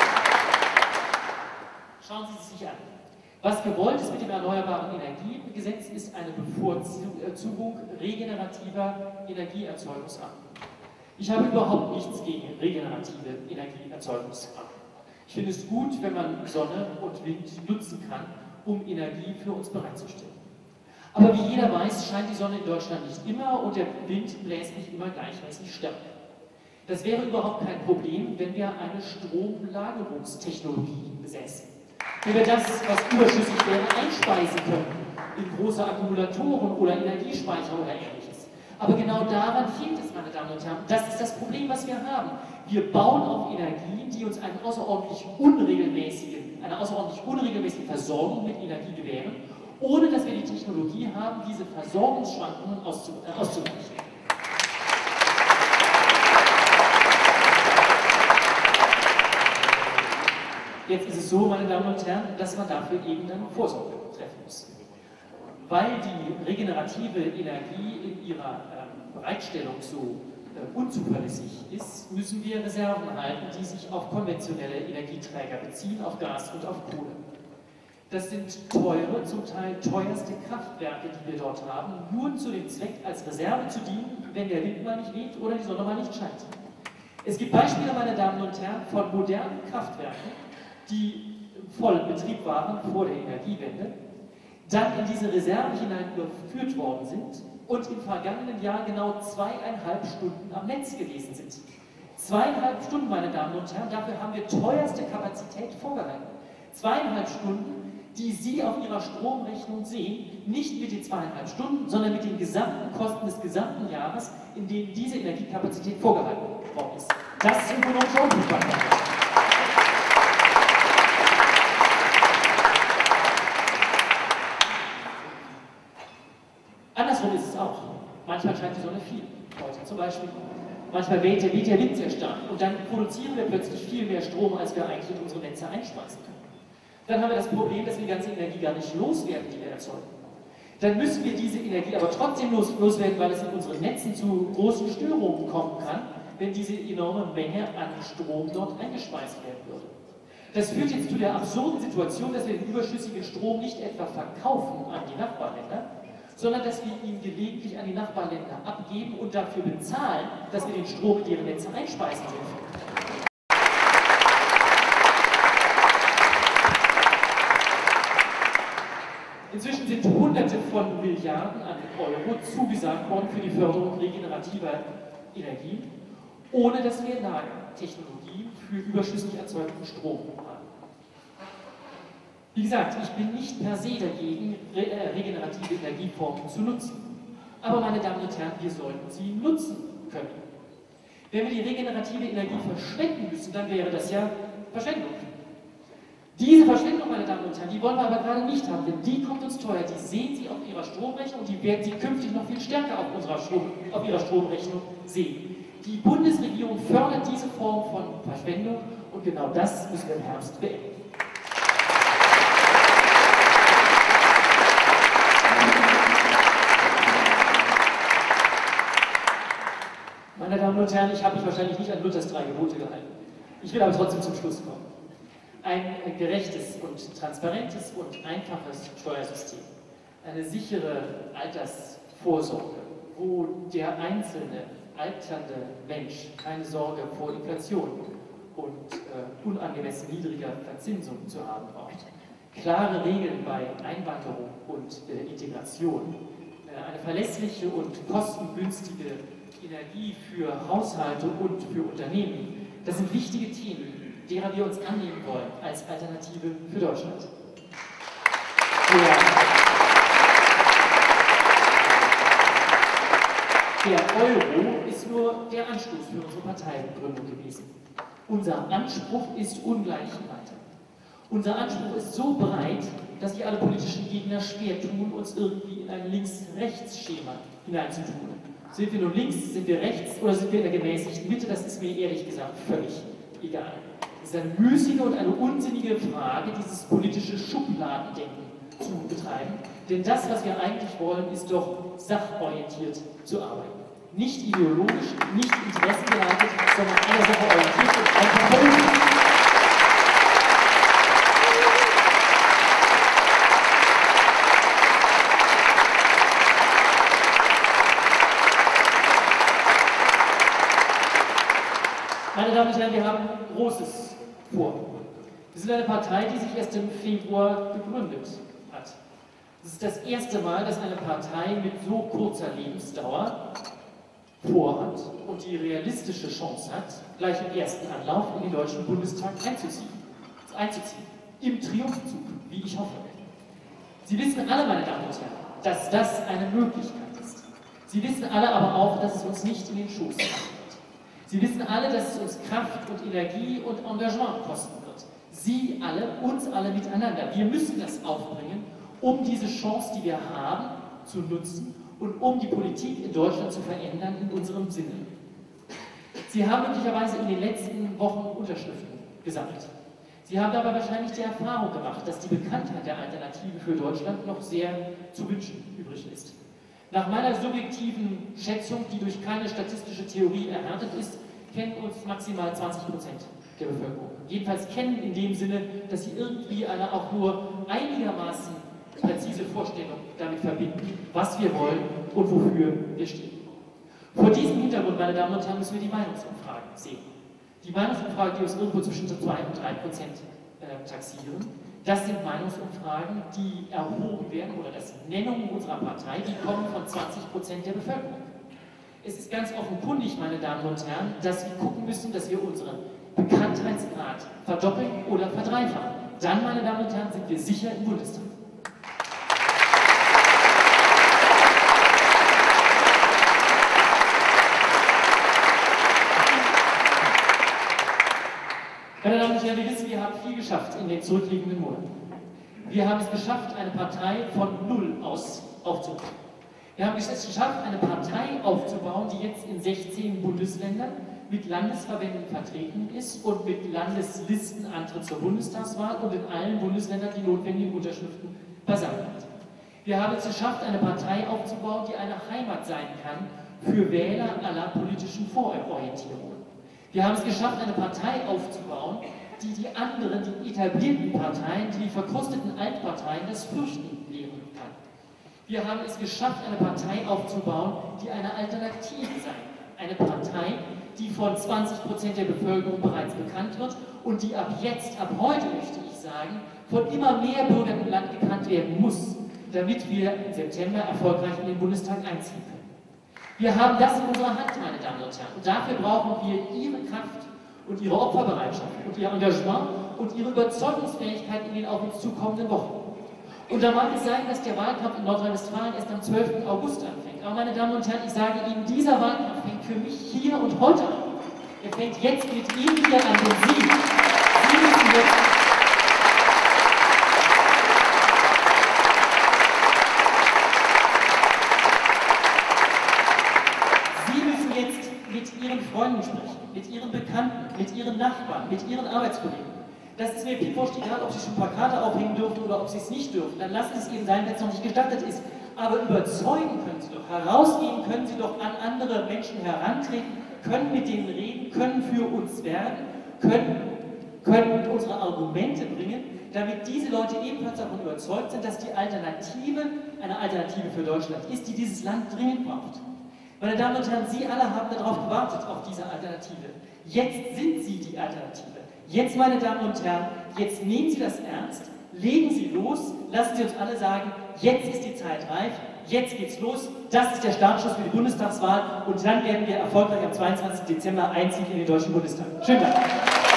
Sie, schauen Sie es sich an. Was gewollt ist mit dem Erneuerbaren Energiengesetz, ist eine Bevorzugung regenerativer Energieerzeugungsarten. Ich habe überhaupt nichts gegen regenerative Energieerzeugungsarten. Ich finde es gut, wenn man Sonne und Wind nutzen kann, um Energie für uns bereitzustellen. Aber wie jeder weiß, scheint die Sonne in Deutschland nicht immer und der Wind bläst nicht immer gleichmäßig stark. Das wäre überhaupt kein Problem, wenn wir eine Stromlagerungstechnologie besäßen. Wenn wir das, was überschüssig wäre, einspeisen können in große Akkumulatoren oder Energiespeicher oder ähnliches. Aber genau daran fehlt es, meine Damen und Herren. Das ist das Problem, was wir haben. Wir bauen auf Energien, die uns eine außerordentlich unregelmäßige, eine außerordentlich unregelmäßige Versorgung mit Energie gewähren, ohne dass wir die Technologie haben, diese Versorgungsschwankungen auszugleichen. Jetzt ist es so, meine Damen und Herren, dass man dafür eben dann Vorsorge treffen muss. Weil die regenerative Energie in ihrer ähm, Bereitstellung so äh, unzuverlässig ist, müssen wir Reserven halten, die sich auf konventionelle Energieträger beziehen, auf Gas und auf Kohle. Das sind teure, zum Teil teuerste Kraftwerke, die wir dort haben, nur zu dem Zweck, als Reserve zu dienen, wenn der Wind mal nicht weht oder die Sonne mal nicht scheint. Es gibt Beispiele, meine Damen und Herren, von modernen Kraftwerken, die voll in Betrieb waren vor der Energiewende, dann in diese Reserve hinein überführt worden sind und im vergangenen Jahr genau zweieinhalb Stunden am Netz gewesen sind. Zweieinhalb Stunden, meine Damen und Herren, dafür haben wir teuerste Kapazität vorgehalten. Zweieinhalb Stunden, die Sie auf Ihrer Stromrechnung sehen, nicht mit den zweieinhalb Stunden, sondern mit den gesamten Kosten des gesamten Jahres, in denen diese Energiekapazität vorgehalten worden ist. Das ist ökonomische Unfugbarkeit. Andersrum ist es auch. Manchmal scheint die Sonne viel, heute zum Beispiel. Manchmal weht der, weht der Wind sehr stark und dann produzieren wir plötzlich viel mehr Strom, als wir eigentlich in unsere Netze einspeisen können. Dann haben wir das Problem, dass wir die ganze Energie gar nicht loswerden, die wir erzeugen. Dann müssen wir diese Energie aber trotzdem los, loswerden, weil es in unseren Netzen zu großen Störungen kommen kann, wenn diese enorme Menge an Strom dort eingespeist werden würde. Das führt jetzt zu der absurden Situation, dass wir den überschüssigen Strom nicht etwa verkaufen an die Nachbarländer, sondern dass wir ihn gelegentlich an die Nachbarländer abgeben und dafür bezahlen, dass wir den Strom in ihre Netze einspeisen dürfen. Inzwischen sind Hunderte von Milliarden an Euro zugesagt worden für die Förderung regenerativer Energien, ohne dass wir Technologien für überschüssig erzeugten Strom haben. Wie gesagt, ich bin nicht per se dagegen, re äh, regenerative Energieformen zu nutzen. Aber meine Damen und Herren, wir sollten sie nutzen können. Wenn wir die regenerative Energie verschwenden müssen, dann wäre das ja Verschwendung. Diese Verschwendung, meine Damen und Herren, die wollen wir aber gerade nicht haben, denn die kommt uns teuer. Die sehen Sie auf Ihrer Stromrechnung und die werden Sie künftig noch viel stärker auf, unserer Strom, auf Ihrer Stromrechnung sehen. Die Bundesregierung fördert diese Form von Verschwendung und genau das müssen wir im Herbst beenden. Meine Damen und Herren, ich habe mich wahrscheinlich nicht an Luthers drei Gebote gehalten. Ich will aber trotzdem zum Schluss kommen. Ein gerechtes und transparentes und einfaches Steuersystem, eine sichere Altersvorsorge, wo der einzelne alternde Mensch keine Sorge vor Inflation und äh, unangemessen niedriger Verzinsung zu haben braucht, klare Regeln bei Einwanderung und äh, Integration, äh, eine verlässliche und kostengünstige Energie für Haushalte und für Unternehmen, das sind wichtige Themen, derer wir uns annehmen wollen als Alternative für Deutschland. Der, der Euro ist nur der Anstoß für unsere Parteiengründung gewesen. Unser Anspruch ist ungleich weiter. Unser Anspruch ist so breit, dass sich alle politischen Gegner schwer tun, uns irgendwie in ein Links-Rechts-Schema hineinzutun. Sind wir nun links, sind wir rechts oder sind wir in der gemäßigten Mitte? Das ist mir ehrlich gesagt völlig egal. Es ist eine müßige und eine unsinnige Frage, dieses politische Schubladendenken zu betreiben. Denn das, was wir eigentlich wollen, ist doch sachorientiert zu arbeiten. Nicht ideologisch, nicht interessengeleitet, sondern einer Sache orientiert und einfach vernünftig. Meine Damen und Herren, wir haben Großes vor. Wir sind eine Partei, die sich erst im Februar gegründet hat. Es ist das erste Mal, dass eine Partei mit so kurzer Lebensdauer vorhat und die realistische Chance hat, gleich im ersten Anlauf in den Deutschen Bundestag einzuziehen. einzuziehen. Im Triumphzug, wie ich hoffe. Sie wissen alle, meine Damen und Herren, dass das eine Möglichkeit ist. Sie wissen alle aber auch, dass es uns nicht in den Schoß kommt. Sie wissen alle, dass es uns Kraft und Energie und Engagement kosten wird. Sie alle, uns alle miteinander. Wir müssen das aufbringen, um diese Chance, die wir haben, zu nutzen und um die Politik in Deutschland zu verändern in unserem Sinne. Sie haben möglicherweise in den letzten Wochen Unterschriften gesammelt. Sie haben aber wahrscheinlich die Erfahrung gemacht, dass die Bekanntheit der Alternative für Deutschland noch sehr zu wünschen übrig ist. Nach meiner subjektiven Schätzung, die durch keine statistische Theorie erhärtet ist, kennen uns maximal zwanzig Prozent der Bevölkerung. Jedenfalls kennen in dem Sinne, dass sie irgendwie eine auch nur einigermaßen präzise Vorstellung damit verbinden, was wir wollen und wofür wir stehen. Vor diesem Hintergrund, meine Damen und Herren, müssen wir die Meinungsumfragen sehen. Die Meinungsumfragen, die uns irgendwo zwischen zwei und drei Prozent äh, taxieren, das sind Meinungsumfragen, die erhoben werden, oder das sind Nennungen unserer Partei, die kommen von zwanzig Prozent der Bevölkerung. Es ist ganz offenkundig, meine Damen und Herren, dass wir gucken müssen, dass wir unseren Bekanntheitsgrad verdoppeln oder verdreifachen. Dann, meine Damen und Herren, sind wir sicher im Bundestag. Meine Damen und Herren, wir wissen, wir haben viel geschafft in den zurückliegenden Monaten. Wir haben es geschafft, eine Partei von Null aus aufzubauen. Wir haben es geschafft, eine Partei aufzubauen, die jetzt in sechzehn Bundesländern mit Landesverbänden vertreten ist und mit Landeslisten antritt zur Bundestagswahl und in allen Bundesländern die notwendigen Unterschriften versammelt hat. Wir haben es geschafft, eine Partei aufzubauen, die eine Heimat sein kann für Wähler aller politischen Vororientierungen. Wir haben es geschafft, eine Partei aufzubauen, die die anderen, die etablierten Parteien, die die verkrusteten Altparteien das Fürchten lehren kann. Wir haben es geschafft, eine Partei aufzubauen, die eine Alternative sein kann. Eine Partei, die von zwanzig Prozent der Bevölkerung bereits bekannt wird und die ab jetzt, ab heute möchte ich sagen, von immer mehr Bürgern im Land gekannt werden muss, damit wir im September erfolgreich in den Bundestag einziehen können. Wir haben das in unserer Hand, meine Damen und Herren. Und dafür brauchen wir Ihre Kraft und Ihre Opferbereitschaft und Ihr Engagement und Ihre Überzeugungsfähigkeit in den auf uns zukommenden Wochen. Und da mag es sein, dass der Wahlkampf in Nordrhein-Westfalen erst am zwölften August anfängt. Aber meine Damen und Herren, ich sage Ihnen, dieser Wahlkampf fängt für mich hier und heute an. Er fängt jetzt mit Ihnen hier an, denn Sie, Sie müssen jetzt mit Ihren Freunden sprechen, mit Ihren Bekannten, mit Ihren Nachbarn, mit Ihren Arbeitskollegen. Das ist mir piepwurscht egal, ob Sie schon Plakate aufhängen dürfen oder ob Sie es nicht dürfen. Dann lassen Sie es eben sein, wenn es noch nicht gestattet ist. Aber überzeugen können Sie doch, herausgehen können Sie doch, an andere Menschen herantreten, können mit denen reden, können für uns werben, können, können unsere Argumente bringen, damit diese Leute ebenfalls davon überzeugt sind, dass die Alternative eine Alternative für Deutschland ist, die dieses Land dringend braucht. Meine Damen und Herren, Sie alle haben darauf gewartet, auf diese Alternative. Jetzt sind Sie die Alternative. Jetzt, meine Damen und Herren, jetzt nehmen Sie das ernst, legen Sie los, lassen Sie uns alle sagen, jetzt ist die Zeit reif, jetzt geht's los, das ist der Startschuss für die Bundestagswahl und dann werden wir erfolgreich am zweiundzwanzigsten Dezember einziehen in den Deutschen Bundestag. Schönen Dank.